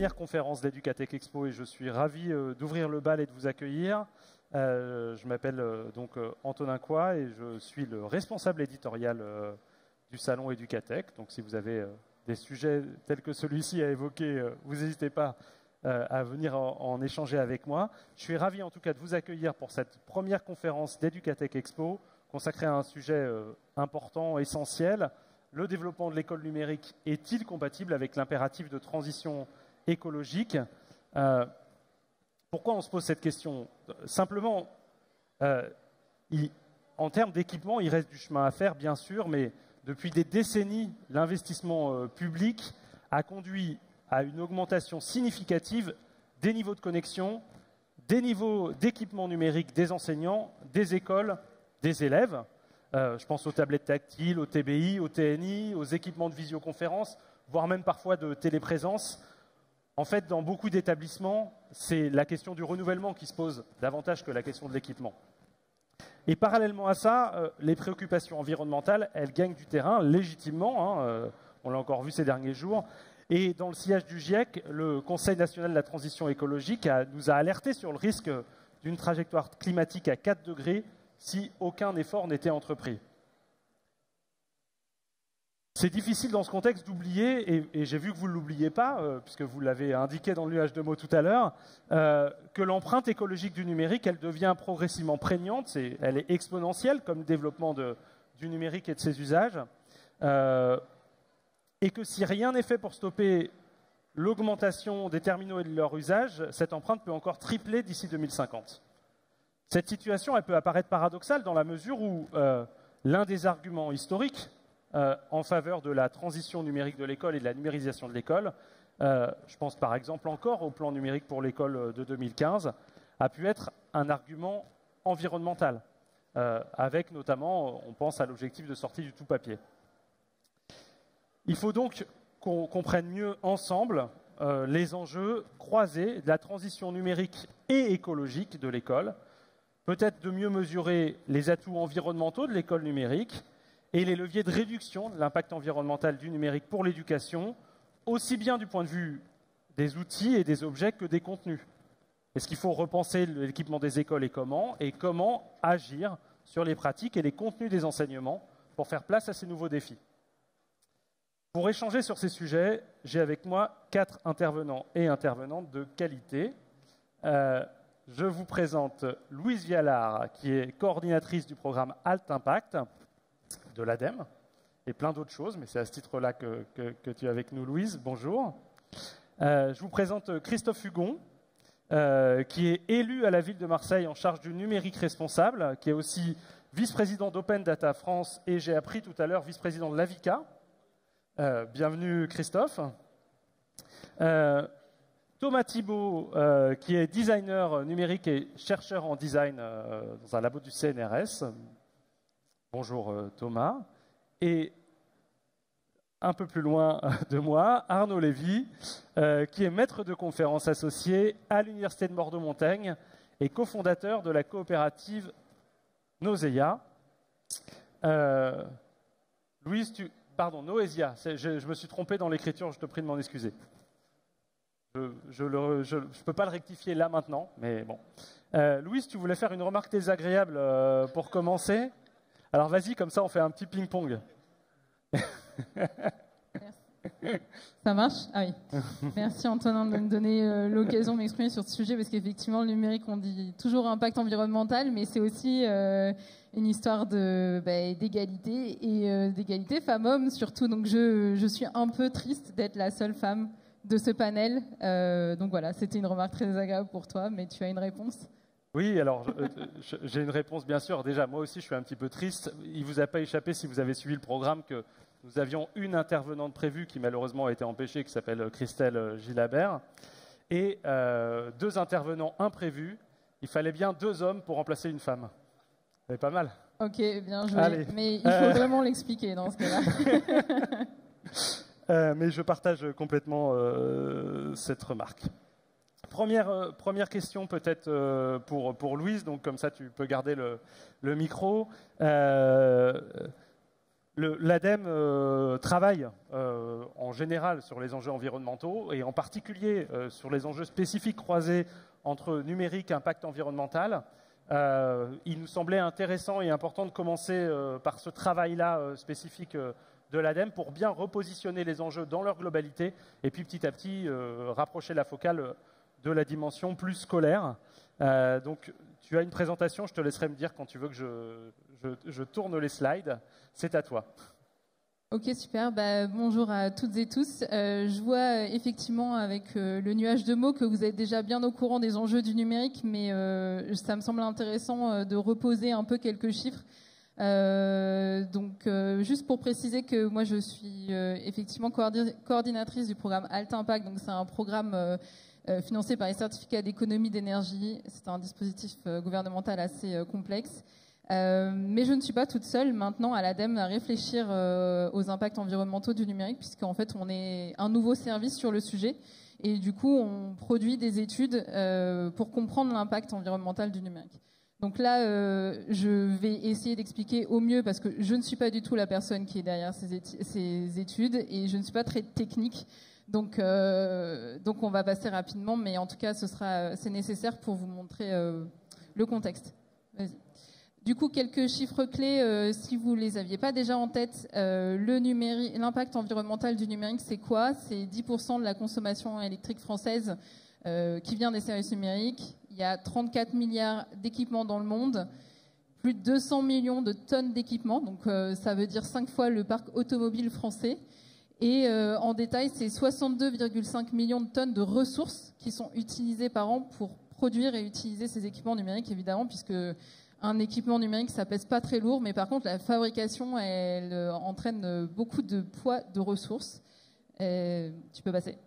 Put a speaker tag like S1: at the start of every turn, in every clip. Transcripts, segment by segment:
S1: première conférence d'Educatech Expo et je suis ravi d'ouvrir le bal et de vous accueillir. Je m'appelle donc Antonin Coy et je suis le responsable éditorial du salon Educatech. Donc si vous avez des sujets tels que celui-ci à évoquer, vous n'hésitez pas à venir en échanger avec moi. Je suis ravi en tout cas de vous accueillir pour cette première conférence d'Educatech Expo consacrée à un sujet important, essentiel. Le développement de l'école numérique est-il compatible avec l'impératif de transition écologique? Pourquoi on se pose cette question? Simplement, en termes d'équipement, il reste du chemin à faire, bien sûr, mais depuis des décennies, l'investissement public a conduit à une augmentation significative des niveaux de connexion, des niveaux d'équipement numérique des enseignants, des écoles, des élèves. Je pense aux tablettes tactiles, aux TBI, aux TNI, aux équipements de visioconférence, voire même parfois de téléprésence. En fait, dans beaucoup d'établissements, c'est la question du renouvellement qui se pose davantage que la question de l'équipement. Et parallèlement à ça, les préoccupations environnementales, elles gagnent du terrain légitimement. On l'a encore vu ces derniers jours. Et dans le sillage du GIEC, le Conseil national de la transition écologique nous a alertés sur le risque d'une trajectoire climatique à 4 degrés si aucun effort n'était entrepris. C'est difficile dans ce contexte d'oublier, et j'ai vu que vous ne l'oubliez pas, puisque vous l'avez indiqué dans le nuage de mots tout à l'heure, que l'empreinte écologique du numérique, elle devient progressivement prégnante, elle est exponentielle comme le développement du numérique et de ses usages, et que si rien n'est fait pour stopper l'augmentation des terminaux et de leur usage, cette empreinte peut encore tripler d'ici 2050. Cette situation, elle peut apparaître paradoxale dans la mesure où l'un des arguments historiques en faveur de la transition numérique de l'école et de la numérisation de l'école, je pense par exemple encore au plan numérique pour l'école de 2015, a pu être un argument environnemental, avec notamment, on pense à l'objectif de sortie du tout-papier. Il faut donc qu'on comprenne mieux ensemble les enjeux croisés de la transition numérique et écologique de l'école, peut-être de mieux mesurer les atouts environnementaux de l'école numérique et les leviers de réduction de l'impact environnemental du numérique pour l'éducation, aussi bien du point de vue des outils et des objets que des contenus. Est-ce qu'il faut repenser l'équipement des écoles et comment agir sur les pratiques et les contenus des enseignements pour faire place à ces nouveaux défis? Pour échanger sur ces sujets, j'ai avec moi 4 intervenants et intervenantes de qualité. Je vous présente Louise Vialard, qui est coordinatrice du programme Alt Impact de l'ADEME, et plein d'autres choses, mais c'est à ce titre-là que tu es avec nous, Louise. Bonjour. Je vous présente Christophe Hugon, qui est élu à la ville de Marseille en charge du numérique responsable, qui est aussi vice-président d'Open Data France, et j'ai appris tout à l'heure vice-président de l'AVICA. Bienvenue Christophe. Thomas Thibault, qui est designer numérique et chercheur en design dans un labo du CNRS. Bonjour Thomas. Et un peu plus loin de moi, Arnaud Lévy, qui est maître de conférences associé à l'Université de Bordeaux-Montaigne et cofondateur de la coopérative Noesia. Louise, pardon, Noesia, je me suis trompé dans l'écriture, je te prie de m'en excuser. Je ne peux pas le rectifier là maintenant, mais bon. Louise, tu voulais faire une remarque désagréable pour commencer? Alors vas-y, comme ça on fait un petit ping-pong.
S2: Ça marche? Ah oui. Merci Antonin de me donner l'occasion de m'exprimer sur ce sujet, parce qu'effectivement le numérique, on dit toujours impact environnemental, mais c'est aussi une histoire d'égalité et d'égalité femmes-hommes surtout. Donc je suis un peu triste d'être la seule femme de ce panel. Donc voilà, c'était une remarque très désagréable pour toi, mais tu as une réponse?
S1: Oui, alors j'ai une réponse bien sûr. Déjà, moi aussi je suis un petit peu triste. Il ne vous a pas échappé, si vous avez suivi le programme, que nous avions une intervenante prévue qui malheureusement a été empêchée, qui s'appelle Christelle Gilabert, et 2 intervenants imprévus. Il fallait bien 2 hommes pour remplacer une femme. C'est pas mal.
S2: Ok, bien joué.
S1: Allez.
S2: Mais il faut vraiment l'expliquer dans ce cas-là.
S1: Mais je partage complètement cette remarque. Première question peut-être pour Louise, donc comme ça tu peux garder le micro. L'ADEME travaille en général sur les enjeux environnementaux et en particulier sur les enjeux spécifiques croisés entre numérique et impact environnemental. Il nous semblait intéressant et important de commencer par ce travail-là spécifique de l'ADEME pour bien repositionner les enjeux dans leur globalité et puis petit à petit rapprocher la focale de la dimension plus scolaire. Donc tu as une présentation, je te laisserai me dire quand tu veux que je tourne les slides. C'est à toi.
S2: Ok, super. Bonjour à toutes et tous. Je vois effectivement avec le nuage de mots que vous êtes déjà bien au courant des enjeux du numérique, mais ça me semble intéressant de reposer un peu quelques chiffres. Juste pour préciser que moi je suis effectivement coordinatrice du programme Alta Impact. Donc c'est un programme financé par les certificats d'économie d'énergie. C'est un dispositif gouvernemental assez complexe. Mais je ne suis pas toute seule maintenant à l'ADEME à réfléchir aux impacts environnementaux du numérique, puisqu'en fait on est un nouveau service sur le sujet et du coup on produit des études pour comprendre l'impact environnemental du numérique. Donc là je vais essayer d'expliquer au mieux parce que je ne suis pas du tout la personne qui est derrière ces études et je ne suis pas très technique. Donc on va passer rapidement, mais en tout cas c'est nécessaire pour vous montrer le contexte. Vas-y. Du coup, quelques chiffres clés, si vous les aviez pas déjà en tête, l'impact environnemental du numérique, c'est quoi? C'est 10% de la consommation électrique française qui vient des services numériques. Il y a 34 milliards d'équipements dans le monde, plus de 200 millions de tonnes d'équipements, donc ça veut dire 5 fois le parc automobile français. Et en détail, c'est 62,5 millions de tonnes de ressources qui sont utilisées par an pour produire et utiliser ces équipements numériques, évidemment, puisque un équipement numérique, ça pèse pas très lourd, mais par contre, la fabrication, elle entraîne beaucoup de poids de ressources. Tu peux passer.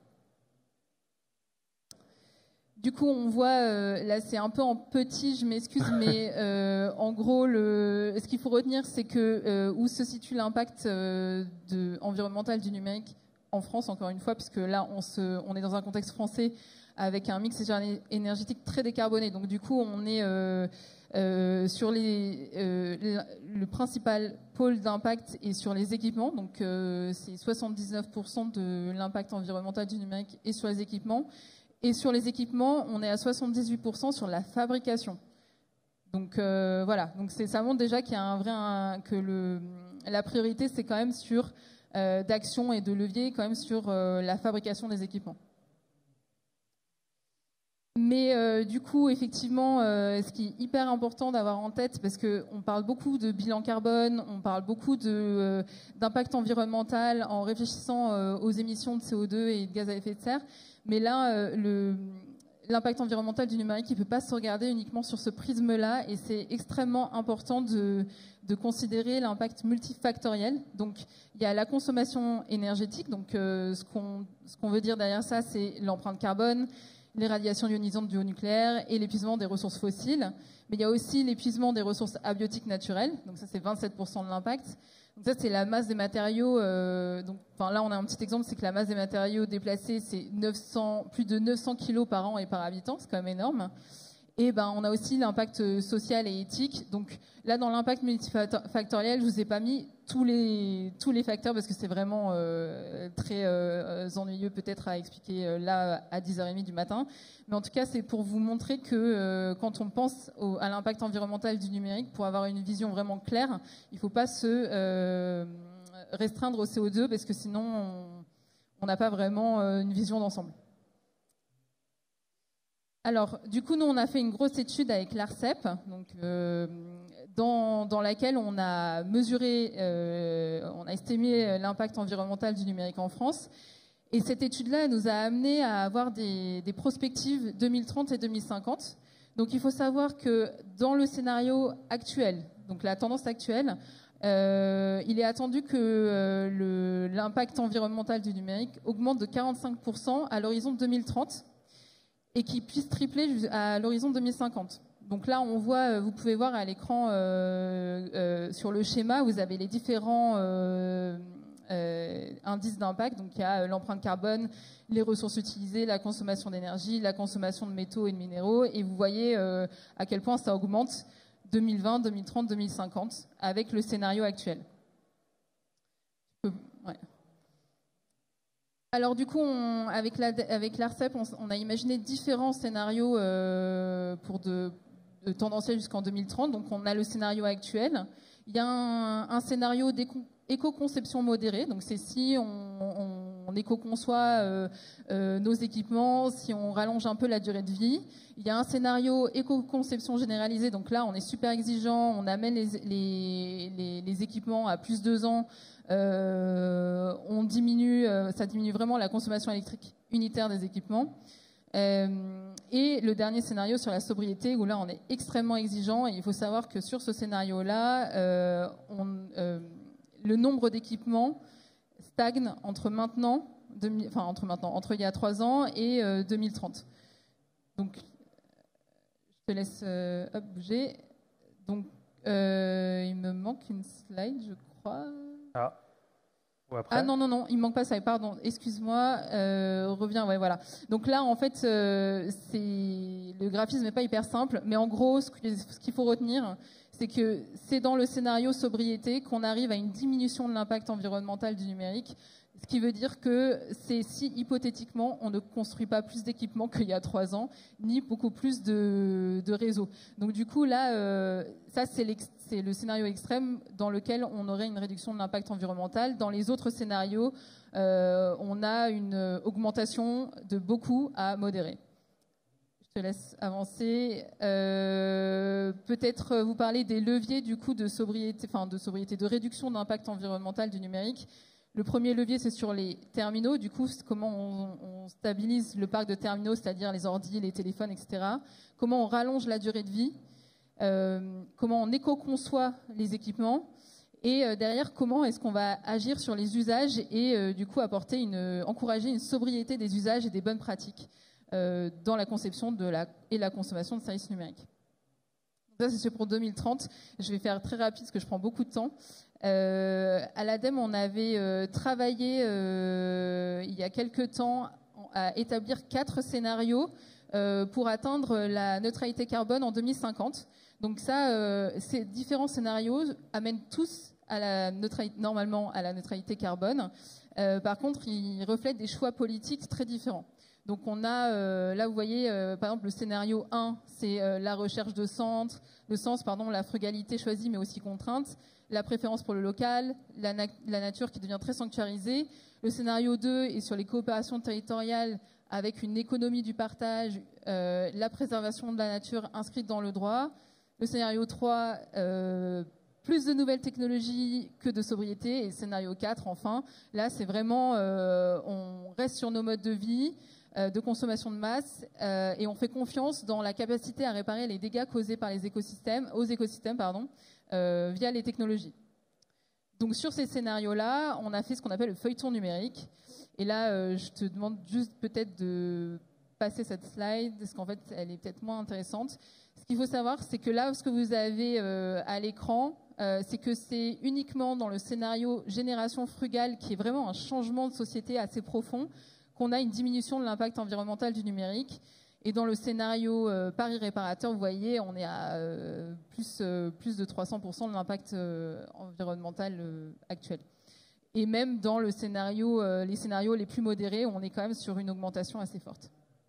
S2: Du coup, on voit, là c'est un peu en petit, je m'excuse, mais en gros, ce qu'il faut retenir, c'est que où se situe l'impact environnemental du numérique en France, encore une fois, puisque là, on est dans un contexte français avec un mix énergétique très décarboné. Donc du coup, on est sur le principal pôle d'impact est sur les équipements. Donc c'est 79% de l'impact environnemental du numérique est sur les équipements. Et sur les équipements, on est à 78% sur la fabrication. Donc voilà, donc ça montre déjà qu'il y a la priorité, c'est quand même sur d'action et de levier, quand même sur la fabrication des équipements. Mais du coup, effectivement, ce qui est hyper important d'avoir en tête, parce qu'on parle beaucoup de bilan carbone, on parle beaucoup d'impact environnemental en réfléchissant aux émissions de CO2 et de gaz à effet de serre, mais là, l'impact environnemental du numérique, il ne peut pas se regarder uniquement sur ce prisme-là, et c'est extrêmement important de considérer l'impact multifactoriel. Donc, il y a la consommation énergétique, donc ce qu'on veut dire derrière ça, c'est l'empreinte carbone, les radiations ionisantes du haut nucléaire et l'épuisement des ressources fossiles. Mais il y a aussi l'épuisement des ressources abiotiques naturelles. Donc ça, c'est 27% de l'impact. Donc ça, c'est la masse des matériaux. Là, on a un petit exemple, c'est que la masse des matériaux déplacés, c'est plus de 900 kilos par an et par habitant. C'est quand même énorme. Et on a aussi l'impact social et éthique. Donc là, dans l'impact multifactoriel, je vous ai pas mis tous les facteurs parce que c'est vraiment très ennuyeux peut-être à expliquer là à 10h30 du matin. Mais en tout cas, c'est pour vous montrer que quand on pense à l'impact environnemental du numérique, pour avoir une vision vraiment claire, il ne faut pas se restreindre au CO2 parce que sinon, on n'a pas vraiment une vision d'ensemble. Alors, du coup, nous, on a fait une grosse étude avec l'ARCEP, donc, dans laquelle on a mesuré, on a estimé l'impact environnemental du numérique en France. Et cette étude-là, elle nous a amené à avoir des prospectives 2030 et 2050. Donc, il faut savoir que dans le scénario actuel, donc la tendance actuelle, il est attendu que l'impact environnemental du numérique augmente de 45% à l'horizon 2030. Et qui puisse tripler à l'horizon 2050. Donc là, on voit, vous pouvez voir à l'écran sur le schéma, vous avez les différents indices d'impact. Donc il y a l'empreinte carbone, les ressources utilisées, la consommation d'énergie, la consommation de métaux et de minéraux. Et vous voyez à quel point ça augmente 2020, 2030, 2050 avec le scénario actuel. Ouais. Alors du coup, avec l'ARCEP, on a imaginé différents scénarios pour de tendanciel jusqu'en 2030. Donc on a le scénario actuel. Il y a un scénario éco-conception modérée. Donc c'est si on éco-conçoit nos équipements, si on rallonge un peu la durée de vie. Il y a un scénario éco-conception généralisée. Donc là, on est super exigeant. On amène les équipements à plus de 2 ans. Ça diminue vraiment la consommation électrique unitaire des équipements. Et le dernier scénario sur la sobriété, où là on est extrêmement exigeant, et il faut savoir que sur ce scénario-là, le nombre d'équipements stagne entre il y a 3 ans et 2030. Donc, je te laisse bouger. Donc, il me manque une slide, je crois.
S1: Ah.
S2: Ah non, il me manque pas ça, pardon, excuse-moi, reviens, ouais, voilà. Donc là, en fait, le graphisme n'est pas hyper simple, mais en gros, ce qu'il faut retenir, c'est que c'est dans le scénario sobriété qu'on arrive à une diminution de l'impact environnemental du numérique, ce qui veut dire que c'est si hypothétiquement on ne construit pas plus d'équipements qu'il y a 3 ans, ni beaucoup plus de réseaux. Donc du coup là, ça c'est le scénario extrême dans lequel on aurait une réduction de l'impact environnemental. Dans les autres scénarios, on a une augmentation de beaucoup à modérée. Je te laisse avancer. Peut-être vous parler des leviers du coup de sobriété, de réduction d'impact environnemental du numérique. Le premier levier, c'est sur les terminaux. Du coup, comment on stabilise le parc de terminaux, c'est-à-dire les ordi, les téléphones, etc. Comment on rallonge la durée de vie. Comment on éco-conçoit les équipements. Et derrière, comment est-ce qu'on va agir sur les usages et du coup encourager une sobriété des usages et des bonnes pratiques dans la conception et la consommation de services numériques. Ça, c'est pour 2030. Je vais faire très rapide parce que je prends beaucoup de temps. À l'ADEME, on avait travaillé il y a quelques temps à établir 4 scénarios pour atteindre la neutralité carbone en 2050. Donc ça, ces différents scénarios amènent tous normalement à la neutralité carbone. Par contre, ils reflètent des choix politiques très différents. Donc on a, là vous voyez, par exemple le scénario 1, c'est la recherche de sens, la frugalité choisie mais aussi contrainte, la préférence pour le local, la nature qui devient très sanctuarisée. Le scénario 2 est sur les coopérations territoriales avec une économie du partage, la préservation de la nature inscrite dans le droit. Le scénario 3, plus de nouvelles technologies que de sobriété. Et le scénario 4, enfin, là c'est vraiment, on reste sur nos modes de vie, de consommation de masse et on fait confiance dans la capacité à réparer les dégâts causés par les écosystèmes, via les technologies. Donc sur ces scénarios-là, on a fait ce qu'on appelle le feuilleton numérique. Et là, je te demande juste peut-être de passer cette slide, parce qu'en fait, elle est peut-être moins intéressante. Ce qu'il faut savoir, c'est que là, ce que vous avez à l'écran, c'est que c'est uniquement dans le scénario génération frugale, qui est vraiment un changement de société assez profond, qu'on a une diminution de l'impact environnemental du numérique. Et dans le scénario Paris réparateur, vous voyez, on est à plus de 300% de l'impact environnemental actuel. Et même dans les scénarios les plus modérés, on est quand même sur une augmentation assez forte.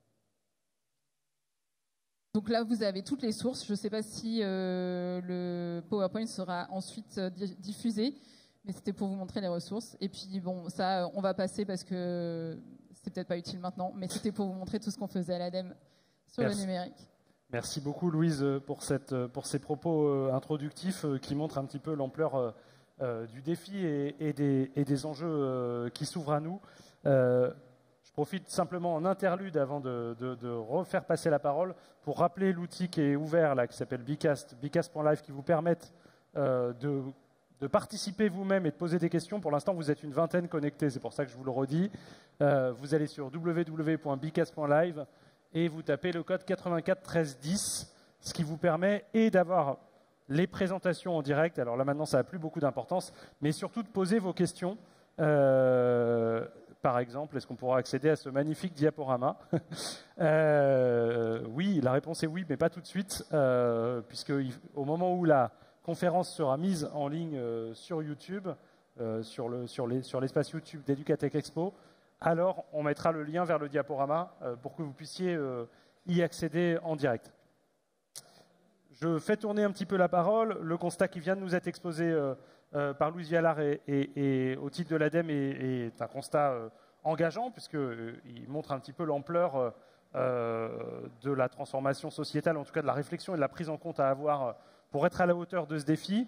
S2: Donc là, vous avez toutes les sources. Je ne sais pas si le PowerPoint sera ensuite diffusé, mais c'était pour vous montrer les ressources. Et puis bon, ça, on va passer parce que c'est peut-être pas utile maintenant, mais c'était pour vous montrer tout ce qu'on faisait à l'ADEME sur le numérique.
S1: Merci beaucoup Louise pour ces propos introductifs qui montrent un petit peu l'ampleur du défi et des enjeux qui s'ouvrent à nous. Je profite simplement en interlude avant de refaire passer la parole pour rappeler l'outil qui est ouvert là, qui s'appelle Bcast, bcast.live, qui vous permettent de participer vous-même et de poser des questions. Pour l'instant, vous êtes une vingtaine connectés, c'est pour ça que je vous le redis. Vous allez sur www.bcast.live et vous tapez le code 84 13 10, ce qui vous permet d'avoir les présentations en direct. Alors là, maintenant, ça n'a plus beaucoup d'importance, mais surtout de poser vos questions. Par exemple, est-ce qu'on pourra accéder à ce magnifique diaporama? Oui, la réponse est oui, mais pas tout de suite, puisque au moment où la conférence sera mise en ligne sur YouTube, sur l'espace YouTube d'Educatech Expo, alors on mettra le lien vers le diaporama pour que vous puissiez y accéder en direct. Je fais tourner un petit peu la parole. Le constat qui vient de nous être exposé par Louise Vialard et au titre de l'ADEME est un constat engageant, puisqu'il montre un petit peu l'ampleur de la transformation sociétale, en tout cas de la réflexion et de la prise en compte à avoir pour être à la hauteur de ce défi.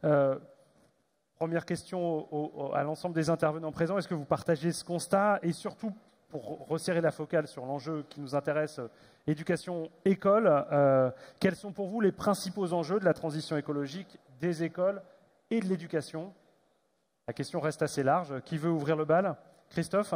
S1: Première question à l'ensemble des intervenants présents, est-ce que vous partagez ce constat? Et surtout, pour resserrer la focale sur l'enjeu qui nous intéresse, éducation, école, quels sont pour vous les principaux enjeux de la transition écologique des écoles et de l'éducation? La question reste assez large. Qui veut ouvrir le bal? Christophe?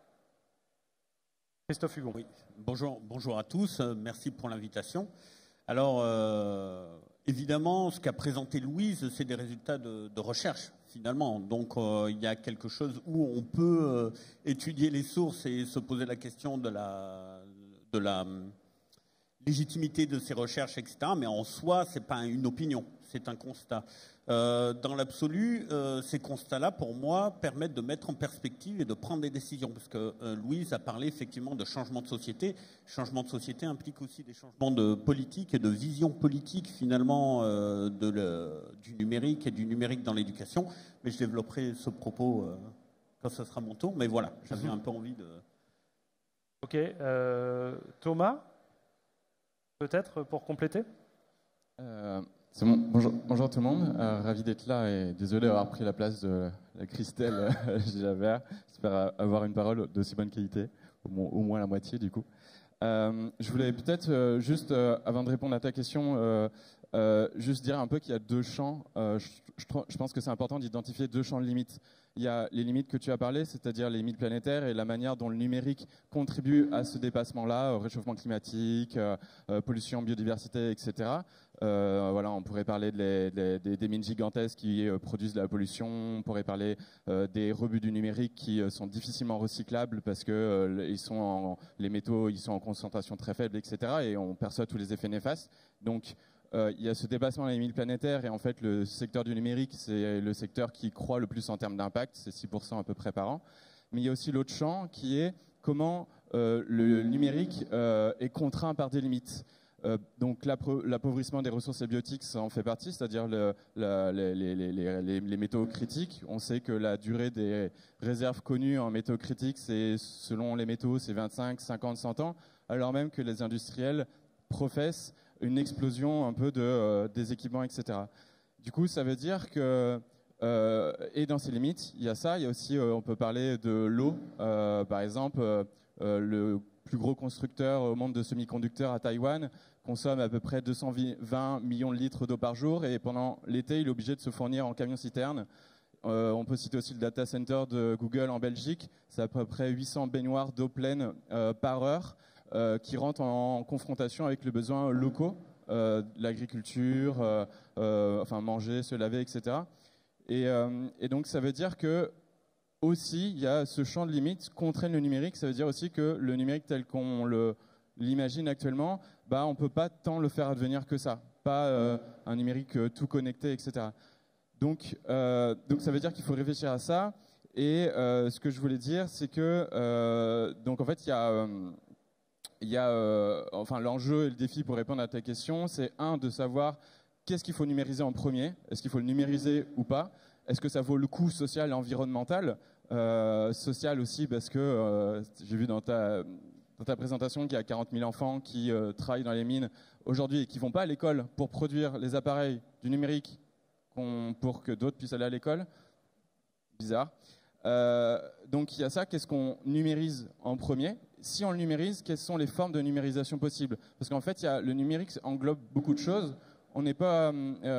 S1: Christophe Hugon.
S3: Oui. Bonjour à tous, merci pour l'invitation. Alors, évidemment, ce qu'a présenté Louise, c'est des résultats de recherche, finalement. Donc, il y a quelque chose où on peut étudier les sources et se poser la question de la légitimité de ces recherches, etc. Mais en soi, ce n'est pas une opinion, c'est un constat. Dans l'absolu, ces constats-là, pour moi, permettent de mettre en perspective et de prendre des décisions. Parce que Louise a parlé effectivement de changement de société. Changement de société implique aussi des changements de politique et de vision politique, finalement, du numérique et du numérique dans l'éducation. Mais je développerai ce propos quand ce sera mon tour. Mais voilà, j'avais un peu envie de...
S1: Ok. Thomas, peut-être pour compléter?
S4: C'est bon. Bonjour tout le monde, ravi d'être là et désolé d'avoir pris la place de la Christelle Javert. J'espère avoir une parole d'aussi bonne qualité, au moins la moitié du coup. Je voulais peut-être juste, avant de répondre à ta question, juste dire un peu qu'il y a deux champs. Je pense que c'est important d'identifier deux champs de limites. Il y a les limites que tu as parlé, c'est-à-dire les limites planétaires et la manière dont le numérique contribue à ce dépassement-là, au réchauffement climatique, pollution, biodiversité, etc. Voilà, on pourrait parler des mines gigantesques qui produisent de la pollution, on pourrait parler des rebuts du numérique qui sont difficilement recyclables parce que les métaux ils sont en concentration très faible, etc. Et on perçoit tous les effets néfastes. Donc, il y a ce dépassement des limites planétaires et en fait le secteur du numérique c'est le secteur qui croît le plus en termes d'impact, c'est 6% à peu près par an. Mais il y a aussi l'autre champ qui est comment le numérique est contraint par des limites. Donc l'appauvrissement des ressources abiotiques, ça en fait partie, c'est-à-dire les métaux critiques. On sait que la durée des réserves connues en métaux critiques, c'est selon les métaux, c'est 25, 50, 100 ans, alors même que les industriels professent une explosion un peu des équipements, etc. Du coup, ça veut dire que, et dans ces limites, il y a ça, il y a aussi, on peut parler de l'eau. Par exemple, le plus gros constructeur au monde de semi-conducteurs à Taïwan consomme à peu près 220 millions de litres d'eau par jour et pendant l'été, il est obligé de se fournir en camion-citerne. On peut citer aussi le data center de Google en Belgique, c'est à peu près 800 baignoires d'eau pleine par heure. Qui rentrent en confrontation avec les besoins locaux, l'agriculture, enfin manger, se laver, etc. Et donc ça veut dire que aussi il y a ce champ de limite contraint le numérique. Ça veut dire aussi que le numérique tel qu'on l'imagine actuellement, on peut pas tant le faire advenir que ça, pas un numérique tout connecté, etc. Donc ça veut dire qu'il faut réfléchir à ça. Et ce que je voulais dire, c'est que donc en fait il y a enfin l'enjeu et le défi pour répondre à ta question, c'est de savoir qu'est-ce qu'il faut numériser en premier, est-ce qu'il faut le numériser ou pas, est-ce que ça vaut le coût social et environnemental, social aussi parce que j'ai vu dans ta présentation qu'il y a 40 000 enfants qui travaillent dans les mines aujourd'hui et qui ne vont pas à l'école pour produire les appareils du numérique pour que d'autres puissent aller à l'école. Bizarre. Donc il y a ça, qu'est-ce qu'on numérise en premier? Si on le numérise, quelles sont les formes de numérisation possibles? Parce qu'en fait, le numérique englobe beaucoup de choses. On n'est pas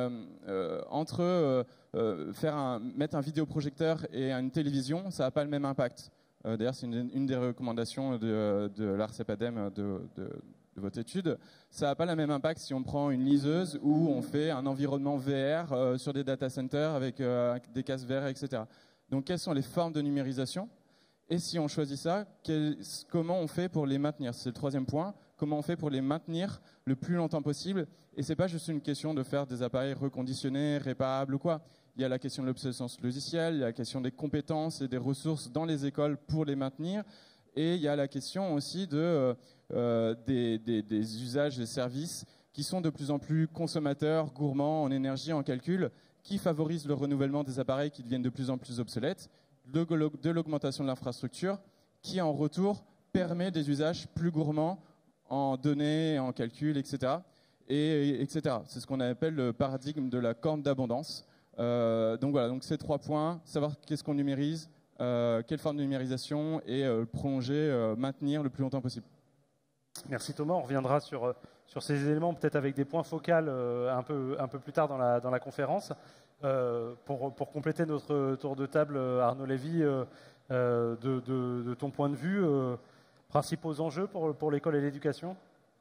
S4: entre mettre un vidéoprojecteur et une télévision, ça n'a pas le même impact. D'ailleurs, c'est une des recommandations de l'ARCEP-ADEME de votre étude. Ça n'a pas le même impact si on prend une liseuse ou on fait un environnement VR sur des data centers avec des casques VR, etc. Donc, quelles sont les formes de numérisation? Et si on choisit ça, comment on fait pour les maintenir? C'est le troisième point. Comment on fait pour les maintenir le plus longtemps possible? Et ce n'est pas juste une question de faire des appareils reconditionnés, réparables ou quoi. Il y a la question de l'obsolescence logicielle, il y a la question des compétences et des ressources dans les écoles pour les maintenir. Et il y a la question aussi des usages et services qui sont de plus en plus consommateurs, gourmands en énergie, en calcul, qui favorisent le renouvellement des appareils qui deviennent de plus en plus obsolètes, de l'augmentation de l'infrastructure, qui en retour permet des usages plus gourmands en données, en calcul, etc. etc. C'est ce qu'on appelle le paradigme de la corne d'abondance. Donc voilà, donc ces 3 points, savoir qu'est-ce qu'on numérise, quelle forme de numérisation et prolonger, maintenir le plus longtemps possible.
S1: Merci Thomas, on reviendra sur ces éléments peut-être avec des points focaux un peu plus tard dans la conférence. Pour compléter notre tour de table, Arnaud Lévy, de ton point de vue, principaux enjeux pour l'école et l'éducation?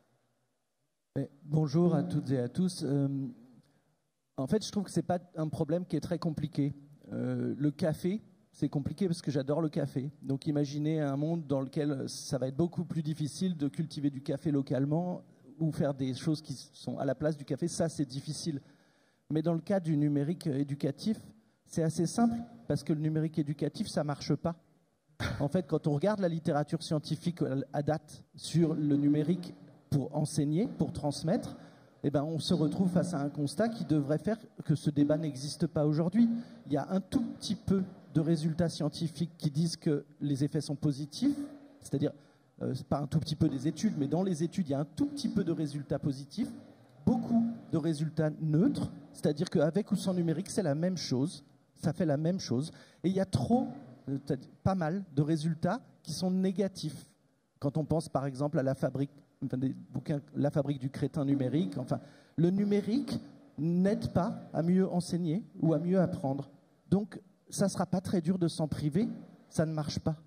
S5: Bonjour à toutes et à tous. En fait, je trouve que ce n'est pas un problème qui est très compliqué. Le café, c'est compliqué parce que j'adore le café. Donc imaginez un monde dans lequel ça va être beaucoup plus difficile de cultiver du café localement ou faire des choses qui sont à la place du café. Ça, c'est difficile. Mais dans le cas du numérique éducatif, c'est assez simple parce que le numérique éducatif, ça ne marche pas. En fait, quand on regarde la littérature scientifique à date sur le numérique pour enseigner, pour transmettre, eh ben, on se retrouve face à un constat qui devrait faire que ce débat n'existe pas aujourd'hui. Il y a un tout petit peu de résultats scientifiques qui disent que les effets sont positifs, c'est-à-dire, pas un tout petit peu des études, mais dans les études, il y a un tout petit peu de résultats positifs, beaucoup de résultats neutres, c'est-à-dire qu'avec ou sans numérique, c'est la même chose, ça fait la même chose, et il y a pas mal de résultats qui sont négatifs. Quand on pense par exemple à la fabrique, des bouquins, La fabrique du crétin numérique, enfin, le numérique n'aide pas à mieux enseigner ou à mieux apprendre. Donc, ça ne sera pas très dur de s'en priver, ça ne marche pas.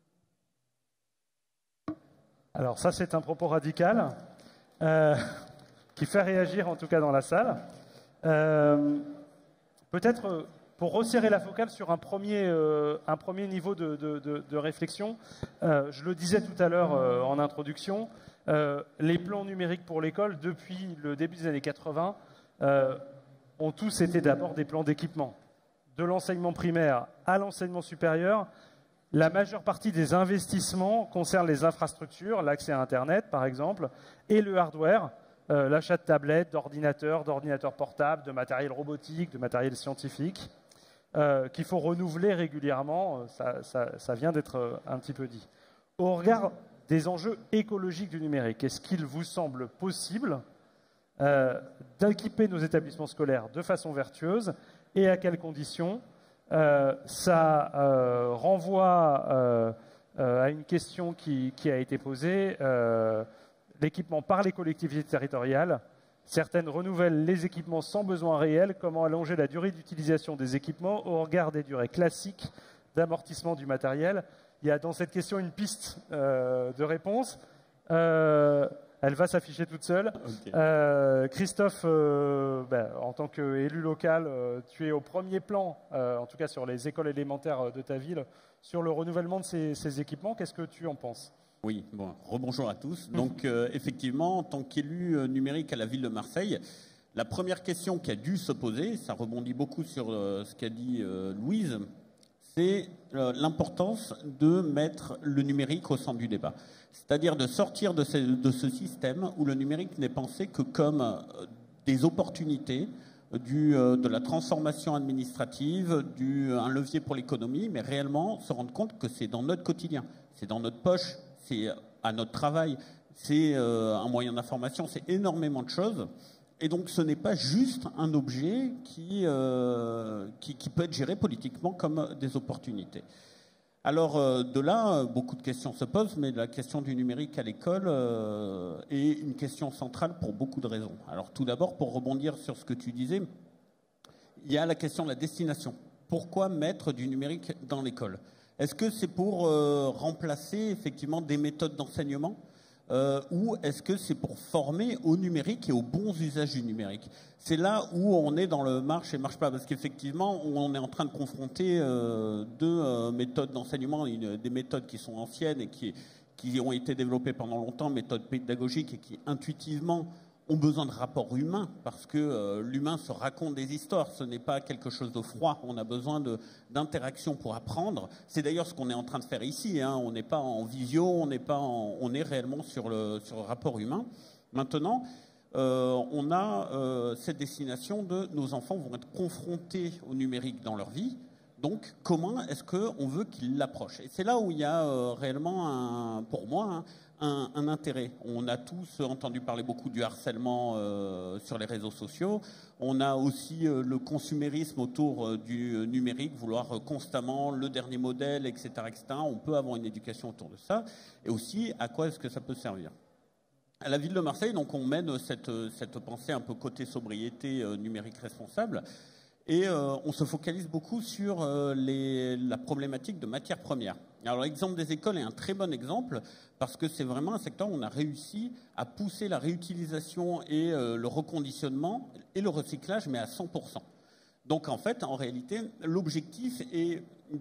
S1: Alors ça, c'est un propos radical qui fait réagir en tout cas dans la salle. Peut-être pour resserrer la focale sur un premier niveau de réflexion, je le disais tout à l'heure en introduction, les plans numériques pour l'école, depuis le début des années 80, ont tous été d'abord des plans d'équipement. De l'enseignement primaire à l'enseignement supérieur, la majeure partie des investissements concernent les infrastructures, l'accès à Internet par exemple, et le hardware, l'achat de tablettes, d'ordinateurs portables, de matériel robotique, de matériel scientifique, qu'il faut renouveler régulièrement, ça vient d'être un petit peu dit. Au regard des enjeux écologiques du numérique, est-ce qu'il vous semble possible d'équiper nos établissements scolaires de façon vertueuse et à quelles conditions? Ça renvoie à une question qui a été posée, l'équipement par les collectivités territoriales. Certaines renouvellent les équipements sans besoin réel. Comment allonger la durée d'utilisation des équipements au regard des durées classiques d'amortissement du matériel? Il y a dans cette question une piste de réponse. Elle va s'afficher toute seule. Okay. Christophe, en tant qu'élu local, tu es au premier plan, en tout cas sur les écoles élémentaires de ta ville, sur le renouvellement de ces équipements. Qu'est-ce que tu en penses?
S3: Oui, bon, rebonjour à tous. Donc, effectivement, en tant qu'élu numérique à la ville de Marseille, la première question qui a dû se poser, ça rebondit beaucoup sur ce qu'a dit Louise, c'est l'importance de mettre le numérique au centre du débat. C'est-à-dire de sortir de ce système où le numérique n'est pensé que comme des opportunités, de la transformation administrative, un levier pour l'économie, mais réellement se rendre compte que c'est dans notre quotidien, c'est dans notre poche, c'est à notre travail, c'est un moyen d'information, c'est énormément de choses. Et donc ce n'est pas juste un objet qui peut être géré politiquement comme des opportunités. Alors de là, beaucoup de questions se posent, mais la question du numérique à l'école est une question centrale pour beaucoup de raisons. Alors tout d'abord, pour rebondir sur ce que tu disais, il y a la question de la destination. Pourquoi mettre du numérique dans l'école? Est-ce que c'est pour remplacer effectivement des méthodes d'enseignement ou est-ce que c'est pour former au numérique et aux bons usages du numérique? C'est là où on est dans le marche et marche pas, parce qu'effectivement, on est en train de confronter deux méthodes d'enseignement, des méthodes qui sont anciennes et qui ont été développées pendant longtemps, méthodes pédagogiques et qui intuitivement ont besoin de rapports humains, parce que l'humain se raconte des histoires, ce n'est pas quelque chose de froid, on a besoin d'interaction pour apprendre. C'est d'ailleurs ce qu'on est en train de faire ici, hein. On n'est pas en visio, on est réellement sur le rapport humain. Maintenant, on a cette destination de nos enfants vont être confrontés au numérique dans leur vie. Donc, comment est-ce qu'on veut qu'ils l'approchent? Et c'est là où il y a réellement, pour moi, un intérêt. On a tous entendu parler beaucoup du harcèlement sur les réseaux sociaux. On a aussi le consumérisme autour du numérique, vouloir constamment le dernier modèle, etc., etc. On peut avoir une éducation autour de ça. Et aussi, à quoi est-ce que ça peut servir? À la ville de Marseille, donc, on mène cette pensée un peu côté sobriété numérique responsable. Et on se focalise beaucoup sur la problématique de matières premières. Alors l'exemple des écoles est un très bon exemple parce que c'est vraiment un secteur où on a réussi à pousser la réutilisation et le reconditionnement et le recyclage, mais à 100%. Donc en fait, en réalité, l'objectif est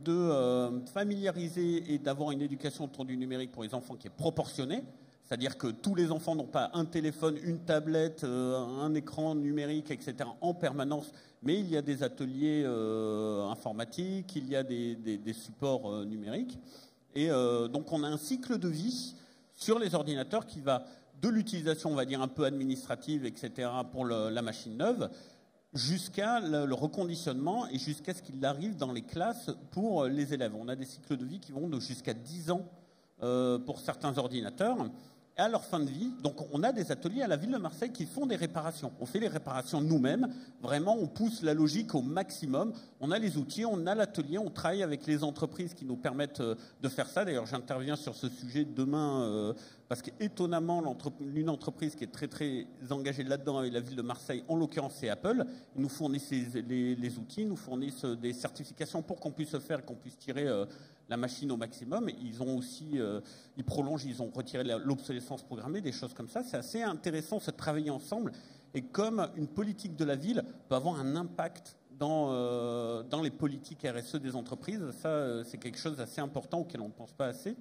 S3: de familiariser et d'avoir une éducation autour du numérique pour les enfants qui est proportionnée. C'est-à-dire que tous les enfants n'ont pas un téléphone, une tablette, un écran numérique, etc. en permanence, mais il y a des ateliers informatiques, il y a des supports numériques. Et donc on a un cycle de vie sur les ordinateurs qui va de l'utilisation, on va dire, un peu administrative, etc. pour la machine neuve, jusqu'à le reconditionnement et jusqu'à ce qu'il arrive dans les classes pour les élèves. On a des cycles de vie qui vont jusqu'à 10 ans pour certains ordinateurs. Et à leur fin de vie, donc on a des ateliers à la ville de Marseille qui font des réparations. On fait les réparations nous-mêmes. Vraiment, on pousse la logique au maximum. On a les outils, on a l'atelier, on travaille avec les entreprises qui nous permettent de faire ça. D'ailleurs, j'interviens sur ce sujet demain parce qu'étonnamment, une entreprise qui est très très engagée là-dedans avec la ville de Marseille, en l'occurrence c'est Apple, ils nous fournissent les outils, ils nous fournissent des certifications pour qu'on puisse le faire et qu'on puisse tirer la machine au maximum. Ils ont aussi, ils prolongent, ils ont retiré l'obsolescence programmée, des choses comme ça. C'est assez intéressant de travailler ensemble. Et comme une politique de la ville peut avoir un impact dans les politiques RSE des entreprises, ça c'est quelque chose d'assez important auquel on ne pense pas assez.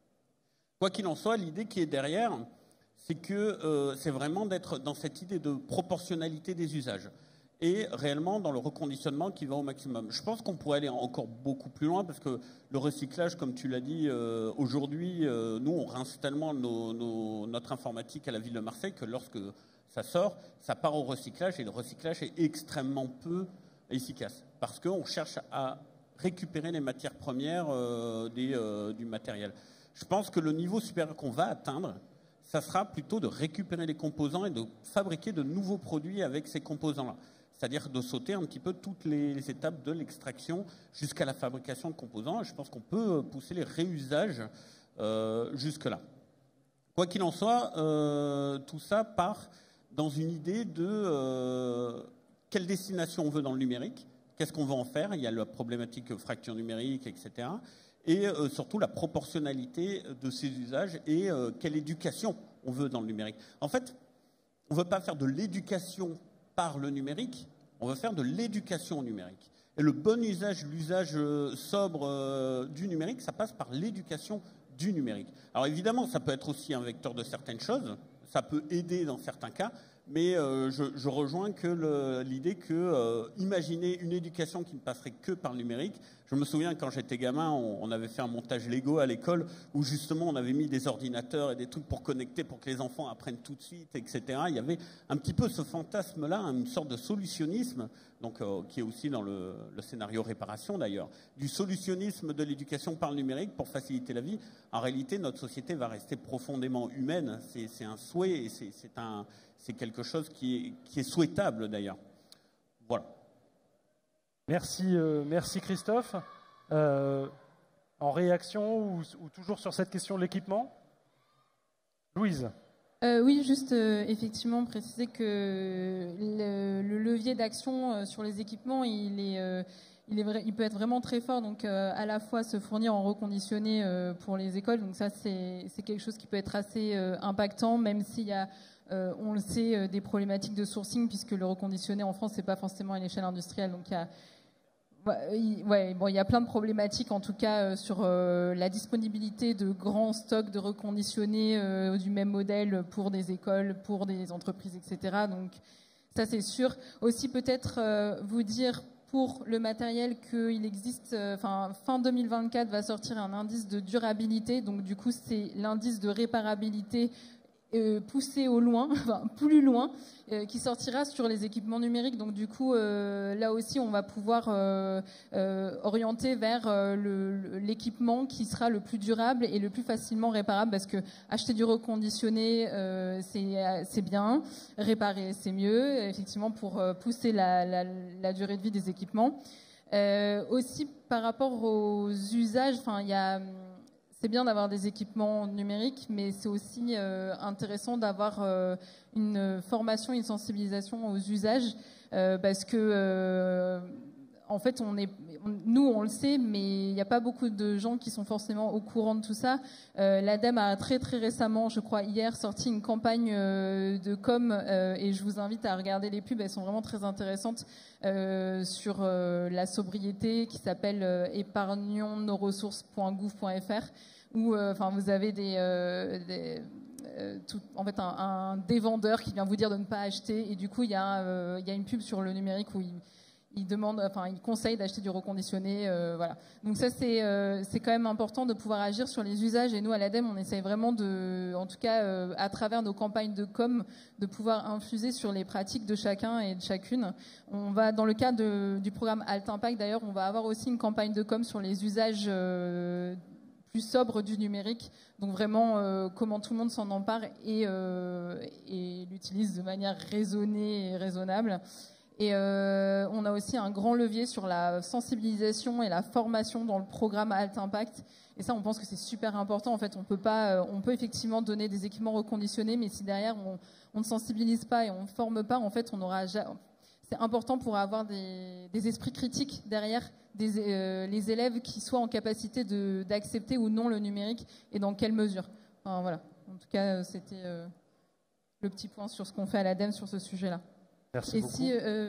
S3: Quoi qu'il en soit, l'idée qui est derrière, c'est que c'est vraiment d'être dans cette idée de proportionnalité des usages et réellement dans le reconditionnement qui va au maximum. Je pense qu'on pourrait aller encore beaucoup plus loin parce que le recyclage, comme tu l'as dit, aujourd'hui, nous, on rince tellement notre informatique à la ville de Marseille que lorsque ça sort, ça part au recyclage et le recyclage est extrêmement peu efficace parce qu'on cherche à récupérer les matières premières du matériel. Je pense que le niveau supérieur qu'on va atteindre, ça sera plutôt de récupérer les composants et de fabriquer de nouveaux produits avec ces composants-là. C'est-à-dire de sauter un petit peu toutes les étapes de l'extraction jusqu'à la fabrication de composants. Et je pense qu'on peut pousser les réusages jusque-là. Quoi qu'il en soit, tout ça part dans une idée de quelle destination on veut dans le numérique, qu'est-ce qu'on veut en faire. Il y a la problématique fracture numérique, etc. Et surtout la proportionnalité de ces usages et quelle éducation on veut dans le numérique. En fait, on ne veut pas faire de l'éducation par le numérique, on veut faire de l'éducation au numérique. Et le bon usage, l'usage sobre du numérique, ça passe par l'éducation du numérique. Alors évidemment, ça peut être aussi un vecteur de certaines choses, ça peut aider dans certains cas, mais je rejoins que l'idée que imaginer une éducation qui ne passerait que par le numérique. Je me souviens quand j'étais gamin, on avait fait un montage Lego à l'école où justement on avait mis des ordinateurs et des trucs pour connecter pour que les enfants apprennent tout de suite, etc. Il y avait un petit peu ce fantasme-là, une sorte de solutionnisme, donc qui est aussi dans le scénario réparation d'ailleurs, du solutionnisme de l'éducation par le numérique pour faciliter la vie. En réalité, notre société va rester profondément humaine. C'est un souhait et c'est quelque chose qui est souhaitable d'ailleurs. Voilà.
S1: Merci Christophe. En réaction ou toujours sur cette question de l'équipement, Louise.
S2: Oui, juste effectivement préciser que le levier d'action sur les équipements, il peut être vraiment très fort. Donc à la fois se fournir en reconditionné pour les écoles. Donc ça c'est quelque chose qui peut être assez impactant, même s'il y a on le sait, des problématiques de sourcing, puisque le reconditionné en France, c'est pas forcément à l'échelle industrielle. Donc, Ouais, bon, il y a plein de problématiques, en tout cas, sur la disponibilité de grands stocks de reconditionnés du même modèle pour des écoles, pour des entreprises, etc. Donc, ça, c'est sûr. Aussi, peut-être vous dire pour le matériel qu'il existe, fin 2024 va sortir un indice de durabilité. Donc, du coup, c'est l'indice de réparabilité poussé au loin, plus loin, qui sortira sur les équipements numériques. Donc du coup, là aussi, on va pouvoir orienter vers l'équipement qui sera le plus durable et le plus facilement réparable, parce que acheter du reconditionné, c'est bien, réparer, c'est mieux, effectivement, pour pousser la durée de vie des équipements. Aussi, par rapport aux usages, c'est bien d'avoir des équipements numériques, mais c'est aussi intéressant d'avoir une formation, une sensibilisation aux usages, parce que, en fait, nous, on le sait, mais il n'y a pas beaucoup de gens qui sont forcément au courant de tout ça. L'ADEME a très très récemment, je crois hier, sorti une campagne de com, et je vous invite à regarder les pubs, elles sont vraiment très intéressantes, sur la sobriété, qui s'appelle épargnonsnosressources.gouv.fr, où vous avez en fait un dévendeur qui vient vous dire de ne pas acheter, et du coup il y a une pub sur le numérique où il conseille d'acheter du reconditionné, voilà. Donc ça c'est quand même important de pouvoir agir sur les usages, et nous à l'ADEME on essaye vraiment en tout cas à travers nos campagnes de com, de pouvoir infuser sur les pratiques de chacun et de chacune. On va, dans le cadre du programme Alt Impact d'ailleurs, on va avoir aussi une campagne de com sur les usages plus sobres du numérique, donc vraiment comment tout le monde s'en empare et l'utilise de manière raisonnée et raisonnable. Et on a aussi un grand levier sur la sensibilisation et la formation dans le programme Alt Impact. Et ça, on pense que c'est super important. En fait, on peut effectivement donner des équipements reconditionnés, mais si derrière on ne sensibilise pas et on ne forme pas, en fait, c'est important pour avoir des esprits critiques derrière, les élèves qui soient en capacité d'accepter ou non le numérique, et dans quelle mesure. Enfin, voilà. En tout cas, c'était le petit point sur ce qu'on fait à l'ADEME sur ce sujet-là.
S1: Merci beaucoup.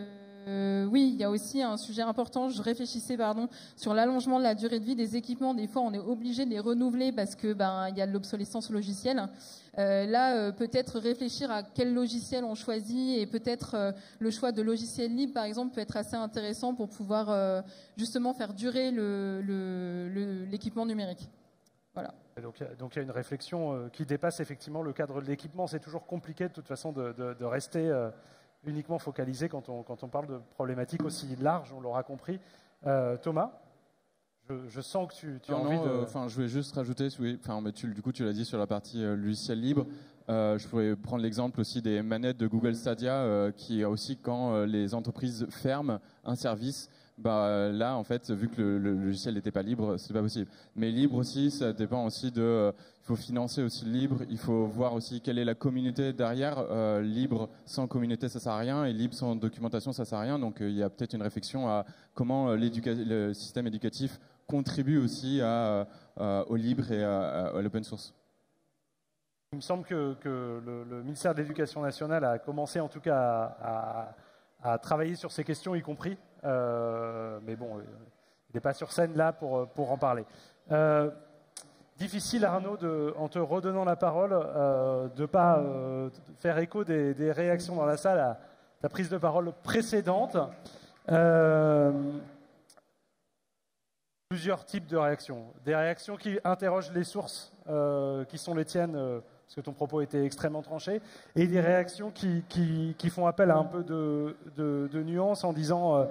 S2: Oui, il y a aussi un sujet important. Je réfléchissais, sur l'allongement de la durée de vie des équipements. Des fois, on est obligé de les renouveler parce que il y a de l'obsolescence logicielle. Là, peut-être réfléchir à quel logiciel on choisit, et peut-être le choix de logiciels libres, par exemple, peut être assez intéressant pour pouvoir justement faire durer l'équipement numérique. Voilà.
S1: Et donc il y a une réflexion qui dépasse effectivement le cadre de l'équipement. C'est toujours compliqué de toute façon de rester uniquement focalisé quand on parle de problématiques aussi larges, on l'aura compris. Thomas, je sens que tu as envie de...
S4: je voulais juste rajouter, du coup tu l'as dit sur la partie logiciel libre, je pourrais prendre l'exemple aussi des manettes de Google Stadia, qui aussi quand les entreprises ferment un service, là en fait vu que le logiciel n'était pas libre, c'est pas possible. Mais libre aussi, ça dépend aussi il faut financer aussi le libre, il faut voir aussi quelle est la communauté derrière. Libre sans communauté ça sert à rien, et libre sans documentation ça sert à rien. Donc il y a peut-être une réflexion à comment le système éducatif contribue aussi au libre et à l'open source.
S1: Il me semble que le ministère de l'Éducation nationale a commencé en tout cas à travailler sur ces questions, y compris. Mais bon, il n'est pas sur scène là pour en parler. Difficile, Arnaud, en te redonnant la parole, de ne pas faire écho des réactions dans la salle à ta prise de parole précédente. Plusieurs types de réactions. Des réactions qui interrogent les sources qui sont les tiennes, parce que ton propos était extrêmement tranché, et des réactions qui font appel à un peu de nuance en disant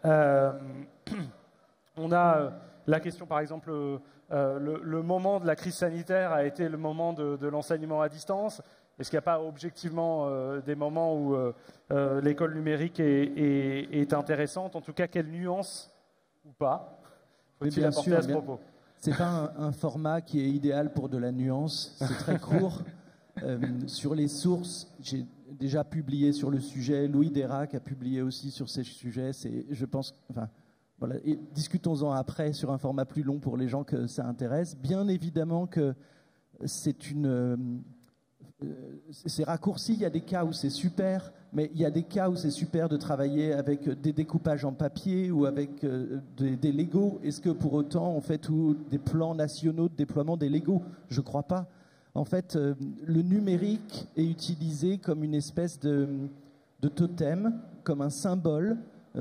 S1: on a la question, par exemple, le moment de la crise sanitaire a été le moment de l'enseignement à distance. Est-ce qu'il n'y a pas objectivement des moments où l'école numérique est intéressante? En tout cas, quelle nuance ou pas faut-il apporter à ce propos?
S5: C'est pas un format qui est idéal pour de la nuance, c'est très court. Sur les sources, j'ai déjà publié sur le sujet, Louis Dérac a publié aussi sur ces sujets. Je pense, voilà, et discutons-en après sur un format plus long pour les gens que ça intéresse. Bien évidemment que c'est une c'est raccourci, il y a des cas où c'est super, mais il y a des cas où c'est super de travailler avec des découpages en papier ou avec des Lego. Est-ce que pour autant on fait tous des plans nationaux de déploiement des Lego? Je ne crois pas. En fait, le numérique est utilisé comme une espèce de totem, comme un symbole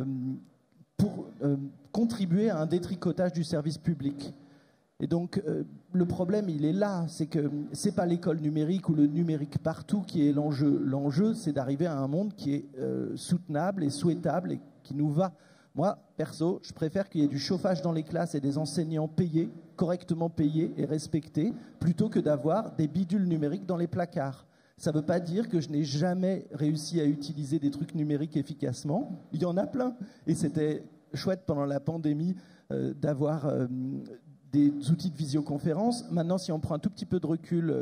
S5: pour contribuer à un détricotage du service public. Et donc, le problème, il est là, c'est que c'est pas l'école numérique ou le numérique partout qui est l'enjeu. L'enjeu, c'est d'arriver à un monde qui est soutenable et souhaitable et qui nous va. Moi, perso, je préfère qu'il y ait du chauffage dans les classes et des enseignants payés, correctement payés et respectés, plutôt que d'avoir des bidules numériques dans les placards. Ça ne veut pas dire que je n'ai jamais réussi à utiliser des trucs numériques efficacement. Il y en a plein. Et c'était chouette pendant la pandémie d'avoir des outils de visioconférence. Maintenant, si on prend un tout petit peu de recul,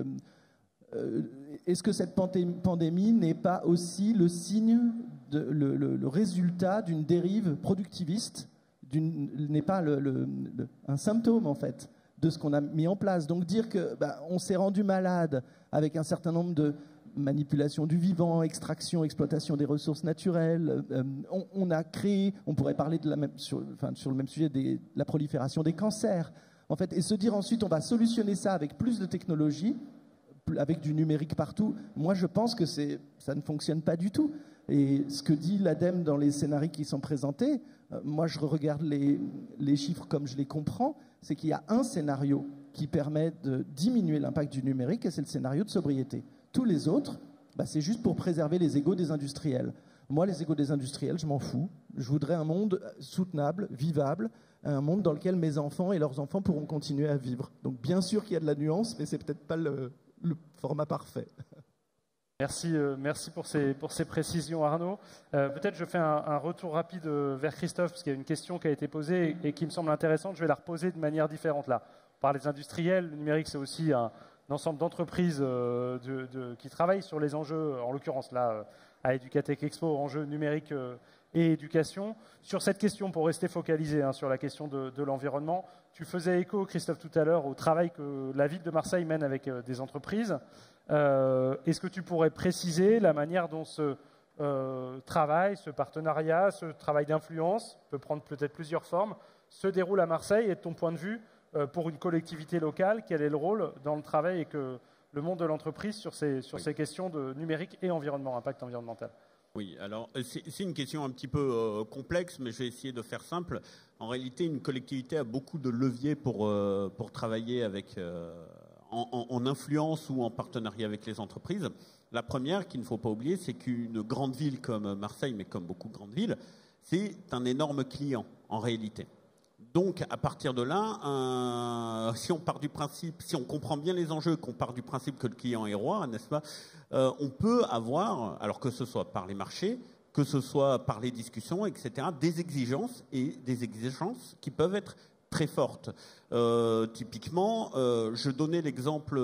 S5: est-ce que cette pandémie n'est pas aussi le signe, le résultat d'une dérive productiviste, n'est pas un symptôme en fait de ce qu'on a mis en place? Donc dire que on s'est rendu malade avec un certain nombre de manipulations du vivant, extraction, exploitation des ressources naturelles, on a créé, on pourrait parler sur le même sujet, de la prolifération des cancers. En fait, et se dire ensuite on va solutionner ça avec plus de technologie, avec du numérique partout, moi je pense que ça ne fonctionne pas du tout. Et ce que dit l'ADEME dans les scénarios qui sont présentés, moi je regarde les chiffres comme je les comprends, c'est qu'il y a un scénario qui permet de diminuer l'impact du numérique et c'est le scénario de sobriété. Tous les autres, c'est juste pour préserver les égos des industriels. Moi, les égos des industriels, je m'en fous. Je voudrais un monde soutenable, vivable, un monde dans lequel mes enfants et leurs enfants pourront continuer à vivre. Donc bien sûr qu'il y a de la nuance, mais c'est peut-être pas le format parfait.
S1: Merci pour ces précisions, Arnaud. Peut-être je fais un retour rapide vers Christophe, parce qu'il y a une question qui a été posée et qui me semble intéressante. Je vais la reposer de manière différente là. On parle des industriels, le numérique c'est aussi un ensemble d'entreprises qui travaillent sur les enjeux, en l'occurrence là, à Educatech Expo, enjeux numériques et éducation. Sur cette question, pour rester focalisé sur la question de l'environnement, tu faisais écho, Christophe, tout à l'heure, au travail que la ville de Marseille mène avec des entreprises. Est-ce que tu pourrais préciser la manière dont ce travail, ce partenariat, ce travail d'influence, peut prendre peut-être plusieurs formes, se déroule à Marseille et de ton point de vue, pour une collectivité locale, quel est le rôle dans le travail et que le monde de l'entreprise sur ces questions de numérique et environnement, impact environnemental?
S3: Oui, alors c'est une question un petit peu complexe, mais je vais essayer de faire simple. En réalité, une collectivité a beaucoup de leviers pour travailler avec, en influence ou en partenariat avec les entreprises. La première, qu'il ne faut pas oublier, c'est qu'une grande ville comme Marseille, mais comme beaucoup de grandes villes, c'est un énorme client en réalité. Donc, à partir de là, si on part du principe, si on comprend bien les enjeux, qu'on part du principe que le client est roi, n'est-ce pas, on peut avoir, alors que ce soit par les marchés, que ce soit par les discussions, etc., des exigences qui peuvent être très fortes. Typiquement, je donnais l'exemple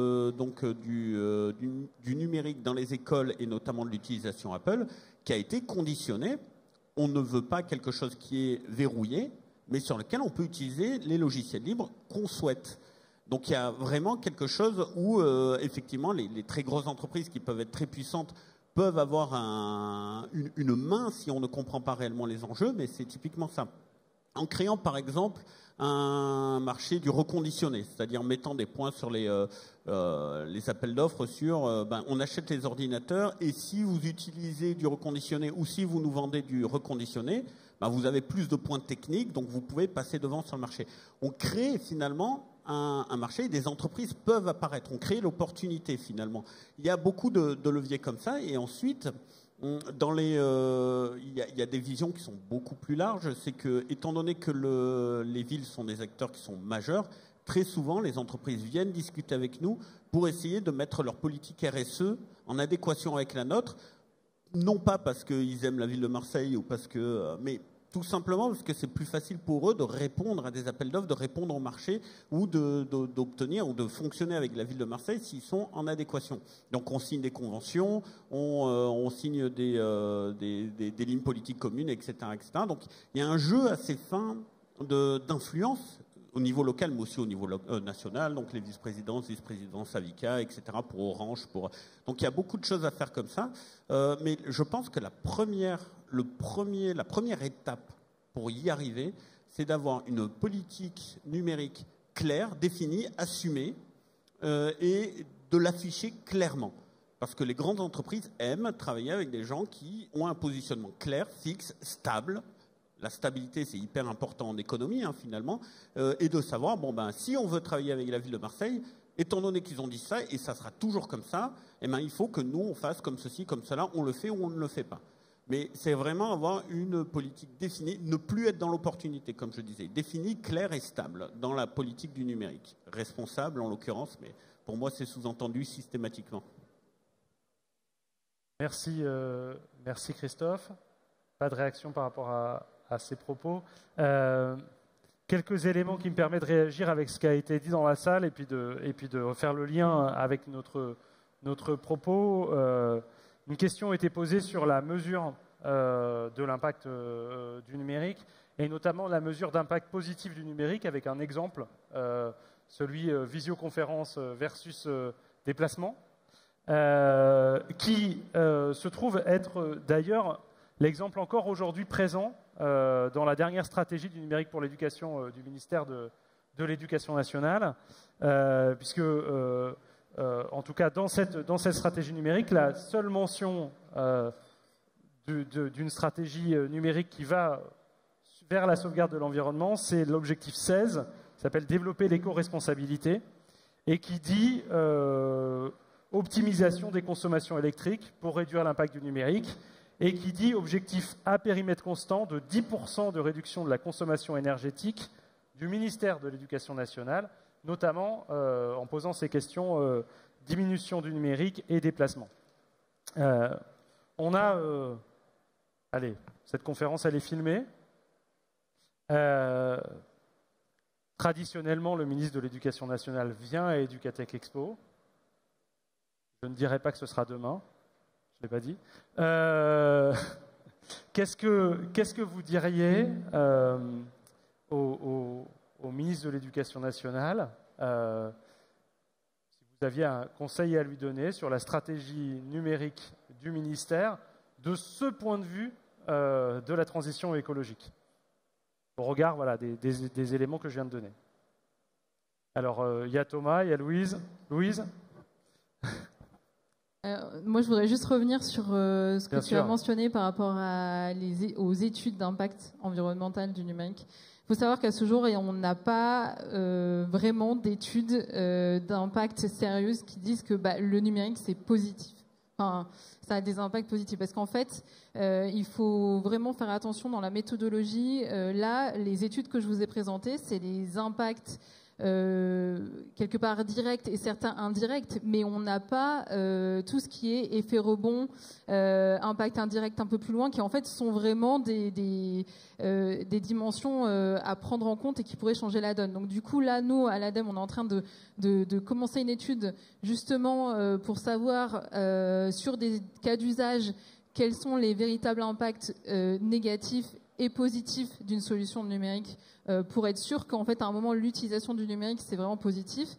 S3: du numérique dans les écoles et notamment de l'utilisation Apple, qui a été conditionné. On ne veut pas quelque chose qui est verrouillé, mais sur lequel on peut utiliser les logiciels libres qu'on souhaite. Donc il y a vraiment quelque chose où, effectivement, les très grosses entreprises qui peuvent être très puissantes peuvent avoir une main si on ne comprend pas réellement les enjeux, mais c'est typiquement ça. En créant, par exemple, un marché du reconditionné, c'est-à-dire mettant des points sur les appels d'offres sur on achète les ordinateurs et si vous utilisez du reconditionné ou si vous nous vendez du reconditionné, vous avez plus de points techniques, donc vous pouvez passer devant sur le marché. On crée finalement un marché et des entreprises peuvent apparaître. On crée l'opportunité finalement. Il y a beaucoup de leviers comme ça et ensuite, il y a des visions qui sont beaucoup plus larges. C'est que, étant donné que les villes sont des acteurs qui sont majeurs, très souvent les entreprises viennent discuter avec nous pour essayer de mettre leur politique RSE en adéquation avec la nôtre. Non pas parce qu'ils aiment la ville de Marseille ou parce que, mais tout simplement parce que c'est plus facile pour eux de répondre à des appels d'offres, de répondre au marché ou d'obtenir ou de fonctionner avec la ville de Marseille s'ils sont en adéquation. Donc on signe des conventions, on signe des lignes politiques communes, etc., etc. Donc il y a un jeu assez fin d'influence au niveau local, mais aussi au niveau national, donc les vice-présidences Avica, etc., pour Orange. Donc il y a beaucoup de choses à faire comme ça. Mais je pense que la première étape pour y arriver, c'est d'avoir une politique numérique claire, définie, assumée, et de l'afficher clairement. Parce que les grandes entreprises aiment travailler avec des gens qui ont un positionnement clair, fixe, stable. La stabilité, c'est hyper important en économie, finalement, et de savoir, si on veut travailler avec la ville de Marseille, étant donné qu'ils ont dit ça, et ça sera toujours comme ça, il faut que nous, on fasse comme ceci, comme cela, on le fait ou on ne le fait pas. Mais c'est vraiment avoir une politique définie, ne plus être dans l'opportunité, comme je disais, définie, claire et stable dans la politique du numérique. Responsable, en l'occurrence, mais pour moi, c'est sous-entendu systématiquement.
S1: Merci Christophe. Pas de réaction par rapport à ces propos. Quelques éléments qui me permettent de réagir avec ce qui a été dit dans la salle et puis de refaire le lien avec notre propos. Une question a été posée sur la mesure de l'impact du numérique et notamment la mesure d'impact positif du numérique avec un exemple, celui visioconférence versus déplacement, qui se trouve être d'ailleurs l'exemple encore aujourd'hui présent dans la dernière stratégie du numérique pour l'éducation du ministère de l'Éducation nationale, puisque, en tout cas, dans cette stratégie numérique, la seule mention d'une stratégie numérique qui va vers la sauvegarde de l'environnement, c'est l'objectif 16, qui s'appelle « Développer l'éco-responsabilité », et qui dit optimisation des consommations électriques pour réduire l'impact du numérique, et qui dit objectif à périmètre constant de 10% de réduction de la consommation énergétique du ministère de l'Éducation nationale, notamment en posant ces questions diminution du numérique et déplacement. On a... allez, cette conférence, elle est filmée. Traditionnellement, le ministre de l'Éducation nationale vient à Educatech Expo. Je ne dirais pas que ce sera demain. Je ne l'ai pas dit. Qu'est-ce que vous diriez au ministre de l'Éducation nationale si vous aviez un conseil à lui donner sur la stratégie numérique du ministère de ce point de vue de la transition écologique, au regard des éléments que je viens de donner. Alors, il y a Thomas, il y a Louise. Louise ?
S2: Moi, je voudrais juste revenir sur ce que tu as mentionné par rapport aux études d'impact environnemental du numérique. Il faut savoir qu'à ce jour, on n'a pas vraiment d'études d'impact sérieuses qui disent que le numérique, c'est positif. Enfin, ça a des impacts positifs. Parce qu'en fait, il faut vraiment faire attention dans la méthodologie. Là, les études que je vous ai présentées, c'est les impacts quelque part direct et certains indirects, mais on n'a pas tout ce qui est effet rebond, impact indirect un peu plus loin, qui en fait sont vraiment des dimensions à prendre en compte et qui pourraient changer la donne. Donc du coup là, nous à l'ADEME, on est en train de commencer une étude justement pour savoir sur des cas d'usage quels sont les véritables impacts négatifs et positifs d'une solution numérique pour être sûr qu'en fait à un moment l'utilisation du numérique c'est vraiment positif.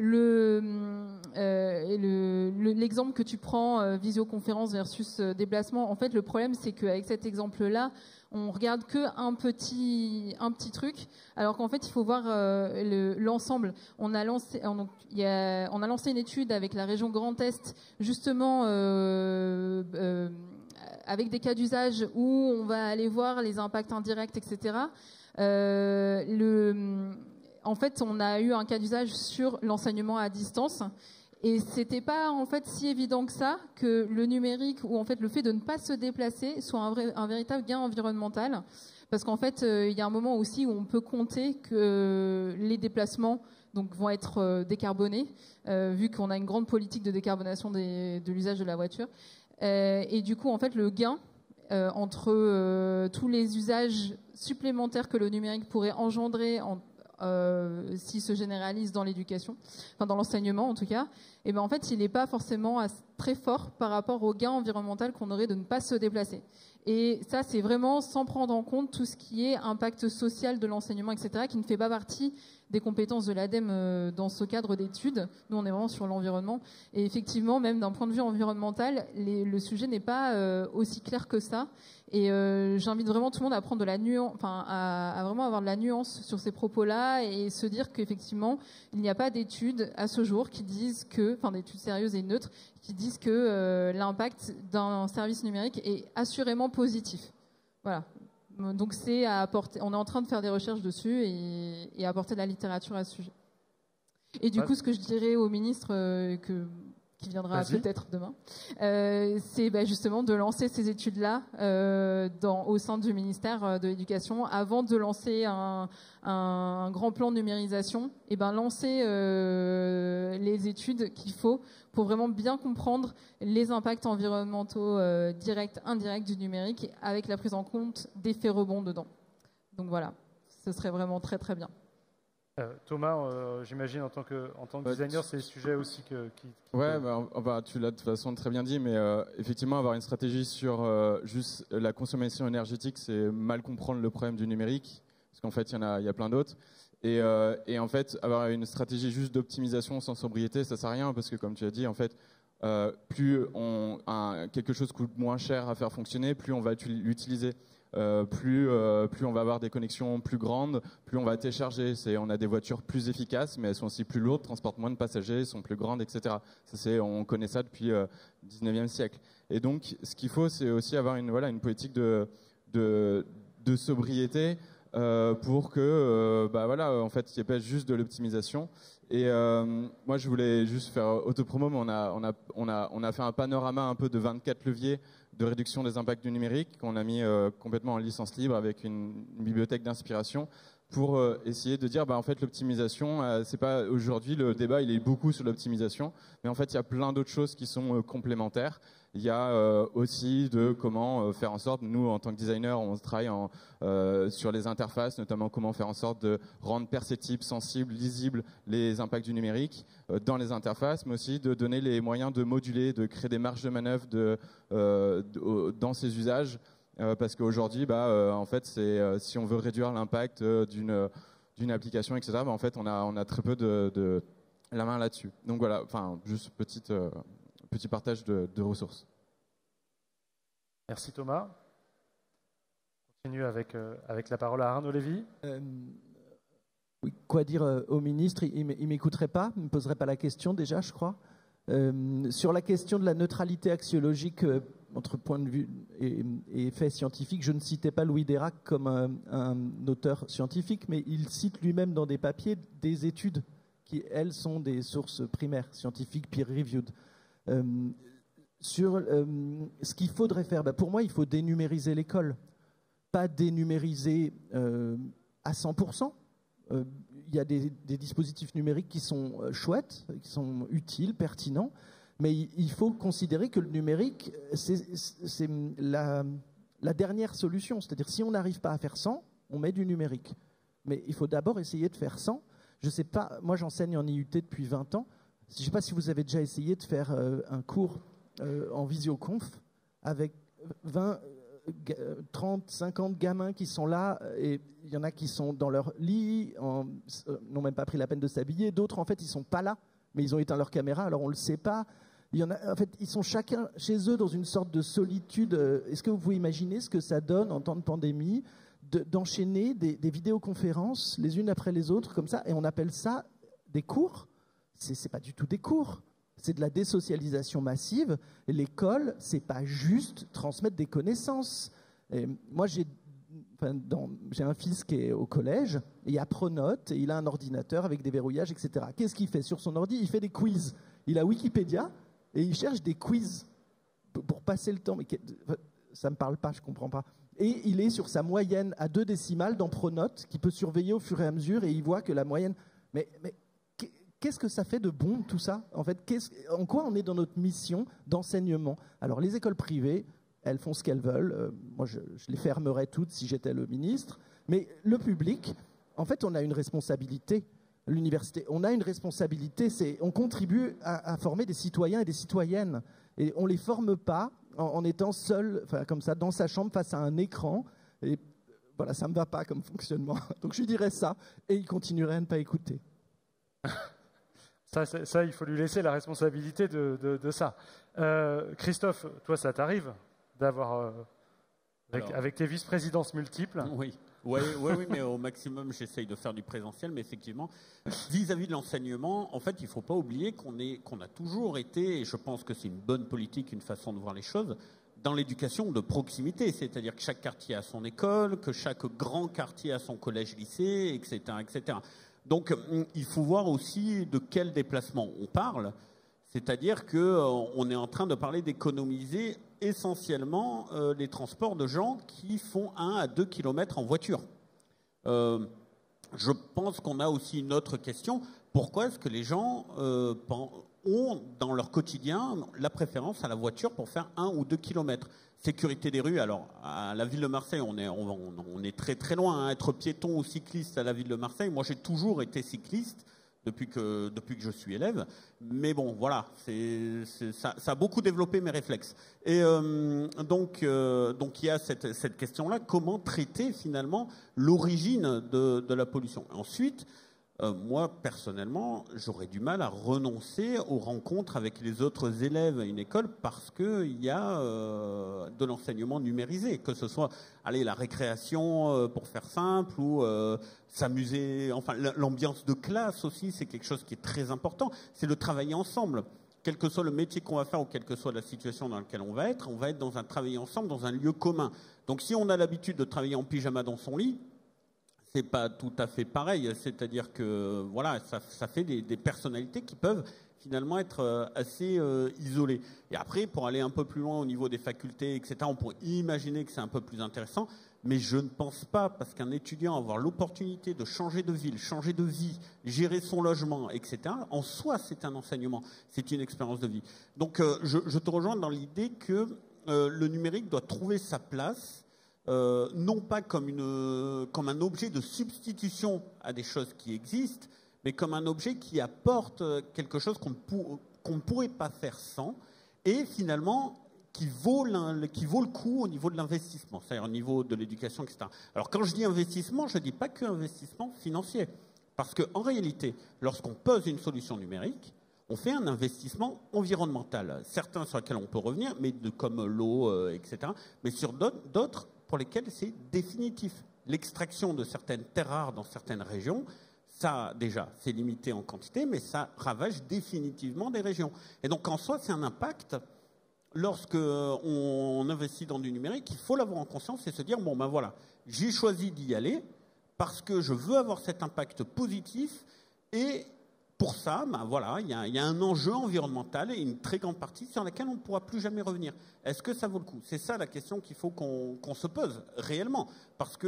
S2: L'exemple que tu prends, visioconférence versus déplacement, en fait le problème c'est qu'avec cet exemple-là on regarde que un petit truc, alors qu'en fait il faut voir l'ensemble. On a lancé une étude avec la région Grand Est justement avec des cas d'usage où on va aller voir les impacts indirects, etc. En fait, on a eu un cas d'usage sur l'enseignement à distance, et c'était pas en fait si évident que ça que le numérique ou en fait le fait de ne pas se déplacer soit un véritable gain environnemental, parce qu'en fait, il y a un moment aussi où on peut compter que les déplacements vont être décarbonés, vu qu'on a une grande politique de décarbonation de l'usage de la voiture. Et du coup, en fait, le gain entre tous les usages supplémentaires que le numérique pourrait engendrer s'il se généralise dans l'éducation, enfin dans l'enseignement en tout cas, et ben en fait, il n'est pas forcément très fort par rapport au gain environnemental qu'on aurait de ne pas se déplacer. Et ça, c'est vraiment sans prendre en compte tout ce qui est impact social de l'enseignement, etc., qui ne fait pas partie des compétences de l'ADEME dans ce cadre d'études. Nous, on est vraiment sur l'environnement. Et effectivement, même d'un point de vue environnemental, le sujet n'est pas aussi clair que ça. Et j'invite vraiment tout le monde à prendre de la nuance, enfin, à vraiment avoir de la nuance sur ces propos-là et se dire qu'effectivement, il n'y a pas d'études à ce jour qui disent que, enfin, d'études sérieuses et neutres, qui disent que l'impact d'un service numérique est assurément positif. Voilà. Donc c'est à apporter. On est en train de faire des recherches dessus et apporter de la littérature à ce sujet. Et du coup, ce que je dirais au ministre qui viendra peut-être demain, c'est justement de lancer ces études-là au sein du ministère de l'Éducation avant de lancer un grand plan de numérisation. Et lancer les études qu'il faut pour vraiment bien comprendre les impacts environnementaux directs, indirects du numérique avec la prise en compte d'effets rebonds dedans. Donc voilà, ce serait vraiment très très bien.
S1: Thomas, j'imagine en tant que designer, c'est le sujet aussi qui...
S4: Ouais, tu l'as de toute façon très bien dit, mais effectivement, avoir une stratégie sur juste la consommation énergétique, c'est mal comprendre le problème du numérique, parce qu'en fait, il y a plein d'autres. Et en fait, avoir une stratégie juste d'optimisation sans sobriété, ça sert à rien, parce que comme tu as dit, en fait, plus quelque chose coûte moins cher à faire fonctionner, plus on va l'utiliser. Plus on va avoir des connexions plus grandes, plus on va télécharger. On a des voitures plus efficaces, mais elles sont aussi plus lourdes, transportent moins de passagers, sont plus grandes, etc. On connaît ça depuis le 19e siècle. Et donc, ce qu'il faut, c'est aussi avoir une politique de sobriété pour que, en fait, il n'y ait pas juste de l'optimisation. Et moi, je voulais juste faire autopromo, mais on a fait un panorama un peu de 24 leviers de réduction des impacts du numérique qu'on a mis complètement en licence libre avec une bibliothèque d'inspiration pour essayer de dire en fait l'optimisation c'est pas aujourd'hui le débat il est beaucoup sur l'optimisation, mais en fait il y a plein d'autres choses qui sont complémentaires. Il y a aussi de comment faire en sorte, nous en tant que designer on travaille sur les interfaces, notamment comment faire en sorte de rendre perceptibles, sensibles, lisibles les impacts du numérique dans les interfaces, mais aussi de donner les moyens de moduler, de créer des marges de manœuvre dans ces usages. Parce qu'aujourd'hui, en fait, si on veut réduire l'impact d'une application, etc., en fait, on a très peu de la main là-dessus. Donc voilà, juste petit partage de ressources.
S1: Merci Thomas. On continue avec la parole à Arnaud Lévy.
S5: Oui, quoi dire au ministre? Il ne m'écouterait pas, il ne me poserait pas la question déjà, je crois. Sur la question de la neutralité axiologique entre point de vue et faits scientifiques, je ne citais pas Louis Dérac comme un auteur scientifique, mais il cite lui-même dans des papiers des études qui, elles, sont des sources primaires, scientifiques, peer-reviewed. Sur ce qu'il faudrait faire, pour moi, il faut dénumériser l'école. Pas dénumériser à 100%. Il y a des dispositifs numériques qui sont chouettes, qui sont utiles, pertinents, mais il faut considérer que le numérique, c'est la dernière solution. C'est-à-dire, si on n'arrive pas à faire sans, on met du numérique. Mais il faut d'abord essayer de faire sans. Je ne sais pas, moi j'enseigne en IUT depuis 20 ans. Je ne sais pas si vous avez déjà essayé de faire un cours en visioconf avec 20, 30, 50 gamins qui sont là, et il y en a qui sont dans leur lit, n'ont même pas pris la peine de s'habiller. D'autres, en fait, ils ne sont pas là, mais ils ont éteint leur caméra, alors on ne le sait pas. Il y en a, en fait, ils sont chacun chez eux dans une sorte de solitude. Est-ce que vous pouvez imaginer ce que ça donne en temps de pandémie d'enchaîner des vidéoconférences les unes après les autres comme ça, et on appelle ça des cours? C'est pas du tout des cours. C'est de la désocialisation massive. Et l'école, c'est pas juste transmettre des connaissances. Et moi, j'ai un fils qui est au collège, et il a Pronote, et il a un ordinateur avec des verrouillages, etc. Qu'est-ce qu'il fait sur son ordi? Il fait des quiz. Il a Wikipédia, et il cherche des quiz pour passer le temps. Mais ça me parle pas, je comprends pas. Et il est sur sa moyenne à 2 décimales dans Pronote, qui peut surveiller au fur et à mesure, et il voit que la moyenne... Mais qu'est-ce que ça fait de bon, tout ça? En fait, en quoi on est dans notre mission d'enseignement? Alors, les écoles privées, elles font ce qu'elles veulent. Moi, je les fermerais toutes si j'étais le ministre. Mais le public, en fait, on a une responsabilité. L'université, on a une responsabilité. On contribue à former des citoyens et des citoyennes. Et on ne les forme pas en étant seul, comme ça, dans sa chambre face à un écran. Et voilà, ça me va pas comme fonctionnement. Donc je lui dirais ça, et il continuerait à ne pas écouter.
S1: Ça, il faut lui laisser la responsabilité de ça. Christophe, toi, ça t'arrive d'avoir, avec tes vice-présidences multiples?
S3: Oui, mais au maximum, j'essaye de faire du présentiel. Mais effectivement, vis-à-vis de l'enseignement, en fait, il ne faut pas oublier qu'on a toujours été, et je pense que c'est une bonne politique, une façon de voir les choses, dans l'éducation de proximité. C'est-à-dire que chaque quartier a son école, que chaque grand quartier a son collège-lycée, etc., etc. Donc, il faut voir aussi de quel déplacement on parle. C'est-à-dire qu'on est en train de parler d'économiser essentiellement les transports de gens qui font 1 à 2 kilomètres en voiture. Je pense qu'on a aussi une autre question. Pourquoi est-ce que les gens ont dans leur quotidien la préférence à la voiture pour faire 1 ou 2 kilomètres? Sécurité des rues, alors à la ville de Marseille, on est très très loin. Être piéton ou cycliste à la ville de Marseille, moi j'ai toujours été cycliste depuis que je suis élève. Mais bon, voilà, ça a beaucoup développé mes réflexes. Et donc il y a cette question-là, comment traiter finalement l'origine de la pollution. Ensuite, moi, personnellement, j'aurais du mal à renoncer aux rencontres avec les autres élèves à une école parce qu'il y a de l'enseignement numérisé, que ce soit la récréation, pour faire simple, ou s'amuser. Enfin, l'ambiance de classe aussi, c'est quelque chose qui est très important. C'est le travailler ensemble. Quel que soit le métier qu'on va faire ou quelle que soit la situation dans laquelle on va être dans un travail ensemble, dans un lieu commun. Donc, si on a l'habitude de travailler en pyjama dans son lit, c'est pas tout à fait pareil, c'est-à-dire que voilà, ça fait des personnalités qui peuvent finalement être assez isolées. Et après, pour aller un peu plus loin au niveau des facultés, etc., on pourrait imaginer que c'est un peu plus intéressant, mais je ne pense pas, parce qu'un étudiant avoir l'opportunité de changer de ville, changer de vie, gérer son logement, etc., en soi, c'est un enseignement, c'est une expérience de vie. Donc, je te rejoins dans l'idée que le numérique doit trouver sa place, non pas comme un objet de substitution à des choses qui existent, mais comme un objet qui apporte quelque chose qu'on ne pourrait pas faire sans, et finalement qui vaut le coup au niveau de l'investissement, c'est-à-dire au niveau de l'éducation, etc. Alors quand je dis investissement, je ne dis pas que investissement financier, parce qu'en réalité, lorsqu'on pose une solution numérique, on fait un investissement environnemental, certains sur lesquels on peut revenir, mais comme l'eau, etc., mais sur d'autres pour lesquels c'est définitif. L'extraction de certaines terres rares dans certaines régions, ça, déjà, c'est limité en quantité, mais ça ravage définitivement des régions. Et donc, en soi, c'est un impact. Lorsqu'on investit dans du numérique, il faut l'avoir en conscience et se dire, bon, ben voilà, j'ai choisi d'y aller parce que je veux avoir cet impact positif et pour ça, ben voilà, il y a un enjeu environnemental et une très grande partie sur laquelle on ne pourra plus jamais revenir. Est-ce que ça vaut le coup? C'est ça la question qu'il faut qu'on se pose réellement. Parce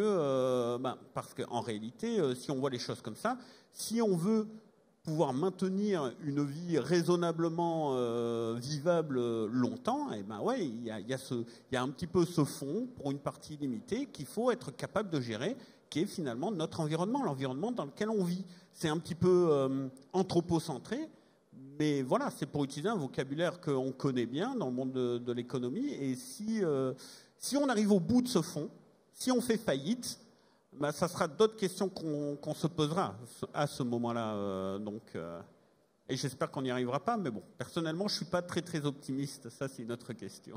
S3: qu'en réalité, si on voit les choses comme ça, si on veut pouvoir maintenir une vie raisonnablement vivable longtemps, et ben ouais, il y a un petit peu ce fond pour une partie limitée qu'il faut être capable de gérer, qui est finalement notre environnement, l'environnement dans lequel on vit. C'est un petit peu anthropocentré, mais voilà, c'est pour utiliser un vocabulaire qu'on connaît bien dans le monde de l'économie. Et si on arrive au bout de ce fond, si on fait faillite, bah, ça sera d'autres questions qu'on se posera à ce moment-là. Et j'espère qu'on n'y arrivera pas, mais bon, personnellement, je ne suis pas très très optimiste. Ça, c'est une autre question.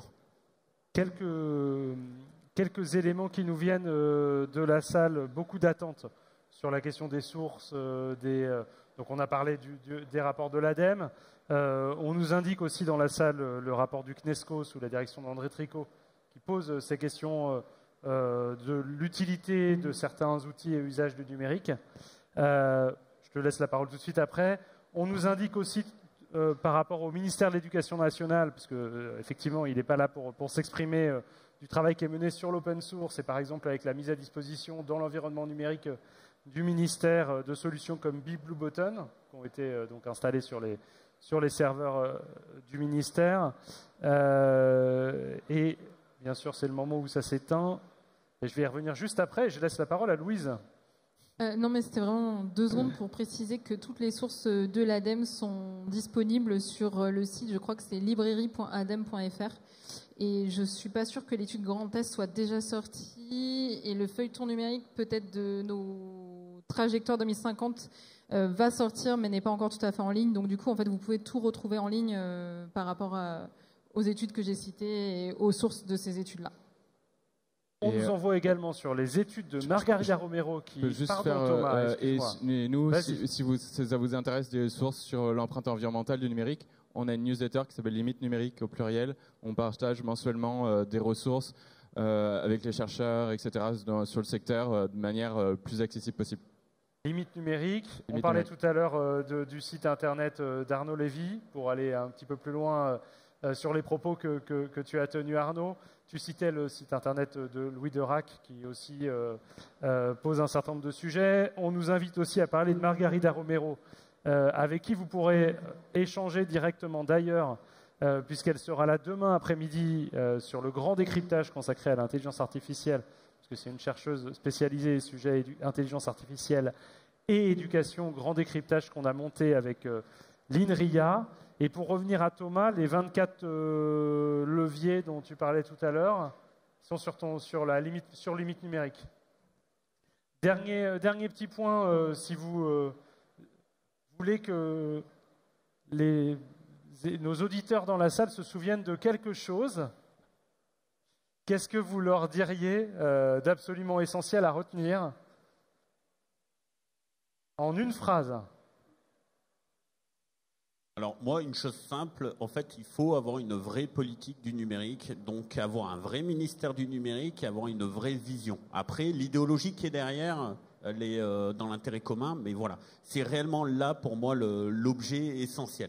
S1: Quelques éléments qui nous viennent de la salle, beaucoup d'attentes sur la question des sources, donc on a parlé des rapports de l'ADEME. On nous indique aussi dans la salle le rapport du CNESCO sous la direction d'André Tricot qui pose ces questions de l'utilité de certains outils et usages du numérique. Je te laisse la parole tout de suite après. On nous indique aussi par rapport au ministère de l'Éducation nationale, parce qu'effectivement il n'est pas là pour s'exprimer du travail qui est mené sur l'open source et par exemple avec la mise à disposition dans l'environnement numérique du ministère de solutions comme BeBlueButton qui ont été donc installées sur les serveurs du ministère. Et bien sûr, c'est le moment où ça s'éteint. Et je vais y revenir juste après. Je laisse la parole à Louise.
S2: Non, mais c'était vraiment 2 secondes pour préciser que toutes les sources de l'ADEME sont disponibles sur le site, je crois que c'est librairie.adem.fr. Et je ne suis pas sûre que l'étude Grand Est soit déjà sortie. Et le feuilleton numérique, peut-être de nos trajectoires 2050, va sortir, mais n'est pas encore tout à fait en ligne. Donc du coup, en fait, vous pouvez tout retrouver en ligne par rapport aux études que j'ai citées et aux sources de ces études-là.
S1: On nous envoie également sur les études de Margarida Romero qui... Thomas,
S4: et nous, si ça vous intéresse des sources sur l'empreinte environnementale du numérique, on a une newsletter qui s'appelle Limite numérique au pluriel. On partage mensuellement des ressources avec les chercheurs, etc., sur le secteur de manière plus accessible possible.
S1: Limite numérique. On parlait tout à l'heure du site internet d'Arnaud Lévy, pour aller un petit peu plus loin sur les propos que tu as tenus, Arnaud. Tu citais le site internet de Louis Derac, qui aussi pose un certain nombre de sujets. On nous invite aussi à parler de Margarida Romero, avec qui vous pourrez échanger directement d'ailleurs, puisqu'elle sera là demain après-midi sur le grand décryptage consacré à l'intelligence artificielle, parce que c'est une chercheuse spécialisée sujet intelligence artificielle et éducation, grand décryptage qu'on a monté avec l'INRIA. Et pour revenir à Thomas, les 24 leviers dont tu parlais tout à l'heure sont sur limite numérique. Dernier petit point, si vous voulez que nos auditeurs dans la salle se souviennent de quelque chose, qu'est-ce que vous leur diriez d'absolument essentiel à retenir en une phrase?
S3: Alors moi, une chose simple, en fait, il faut avoir une vraie politique du numérique, donc avoir un vrai ministère du numérique et avoir une vraie vision. Après, l'idéologie qui est derrière, elle est dans l'intérêt commun, mais voilà, c'est réellement là pour moi l'objet essentiel.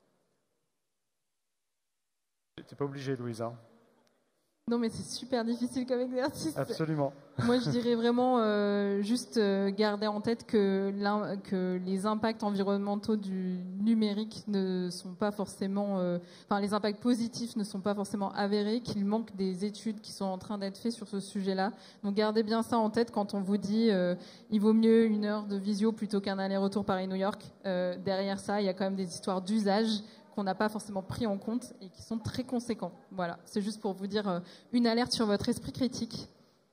S1: T'es pas obligé, Louise. Hein.
S2: Non, mais c'est super difficile comme exercice.
S1: Absolument.
S2: Moi, je dirais vraiment juste garder en tête que les impacts environnementaux du numérique ne sont pas forcément... les impacts positifs ne sont pas forcément avérés, qu'il manque des études qui sont en train d'être faites sur ce sujet-là. Donc, gardez bien ça en tête quand on vous dit il vaut mieux 1 heure de visio plutôt qu'un aller-retour Paris-New York. Derrière ça, il y a quand même des histoires d'usage qu'on n'a pas forcément pris en compte et qui sont très conséquents. Voilà, c'est juste pour vous dire une alerte sur votre esprit critique.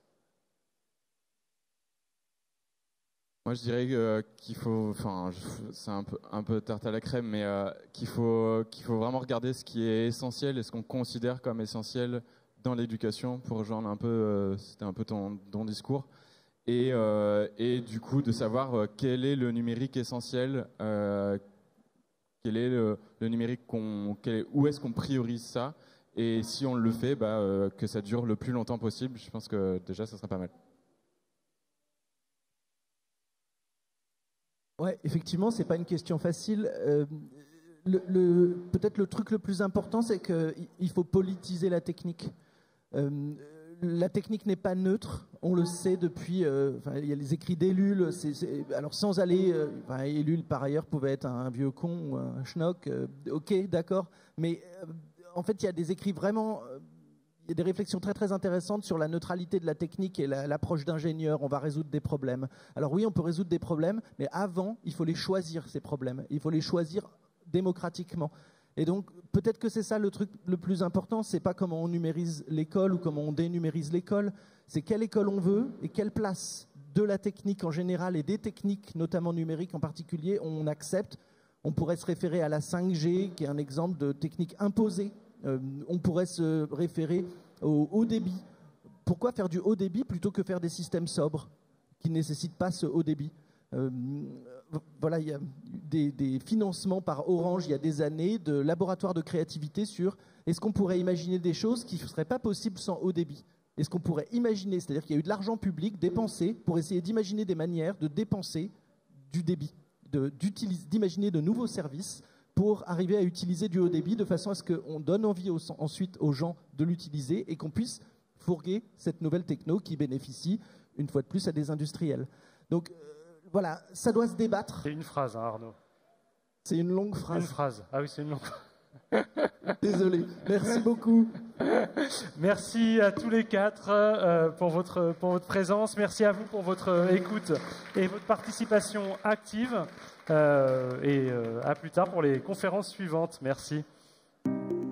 S4: Moi, je dirais qu'il faut, c'est un peu tarte à la crème, mais qu'il faut vraiment regarder ce qui est essentiel et ce qu'on considère comme essentiel dans l'éducation, pour rejoindre un peu, c'était un peu ton discours, et du coup de savoir quel est le numérique essentiel. Quel est le numérique où est-ce qu'on priorise ça, et si on le fait, que ça dure le plus longtemps possible. Je pense que déjà ça serait pas mal.
S5: Ouais, effectivement, c'est pas une question facile. Peut-être le truc le plus important, c'est qu'il faut politiser la technique. La technique n'est pas neutre, on le sait depuis. Il y a les écrits d'Ellul. Alors sans aller, Ellul par ailleurs pouvait être un vieux con ou un schnock. Ok, d'accord, mais en fait il y a des écrits vraiment. Il y a des réflexions très très intéressantes sur la neutralité de la technique et l'approche d'ingénieur. On va résoudre des problèmes. Alors oui, on peut résoudre des problèmes, mais avant, il faut les choisir, ces problèmes. Il faut les choisir démocratiquement. Et donc, peut-être que c'est ça le truc le plus important. C'est pas comment on numérise l'école ou comment on dénumérise l'école. C'est quelle école on veut et quelle place de la technique en général et des techniques, notamment numériques en particulier, on accepte. On pourrait se référer à la 5G, qui est un exemple de technique imposée. On pourrait se référer au haut débit. Pourquoi faire du haut débit plutôt que faire des systèmes sobres qui ne nécessitent pas ce haut débit? Voilà, il y a des financements par Orange il y a des années de laboratoires de créativité sur est-ce qu'on pourrait imaginer des choses qui ne seraient pas possibles sans haut débit. Est-ce qu'on pourrait imaginer, c'est-à-dire qu'il y a eu de l'argent public dépensé pour essayer d'imaginer des manières de dépenser du débit, d'imaginer de nouveaux services pour arriver à utiliser du haut débit de façon à ce qu'on donne envie ensuite aux gens de l'utiliser et qu'on puisse fourguer cette nouvelle techno qui bénéficie une fois de plus à des industriels. Donc voilà, ça doit se débattre.
S1: C'est une phrase, hein, Arnaud.
S5: C'est une longue phrase.
S1: Une phrase. Ah oui, c'est une longue phrase.
S5: Désolé. Merci beaucoup.
S1: Merci à tous les quatre pour votre présence. Merci à vous pour votre écoute et votre participation active. Et à plus tard pour les conférences suivantes. Merci.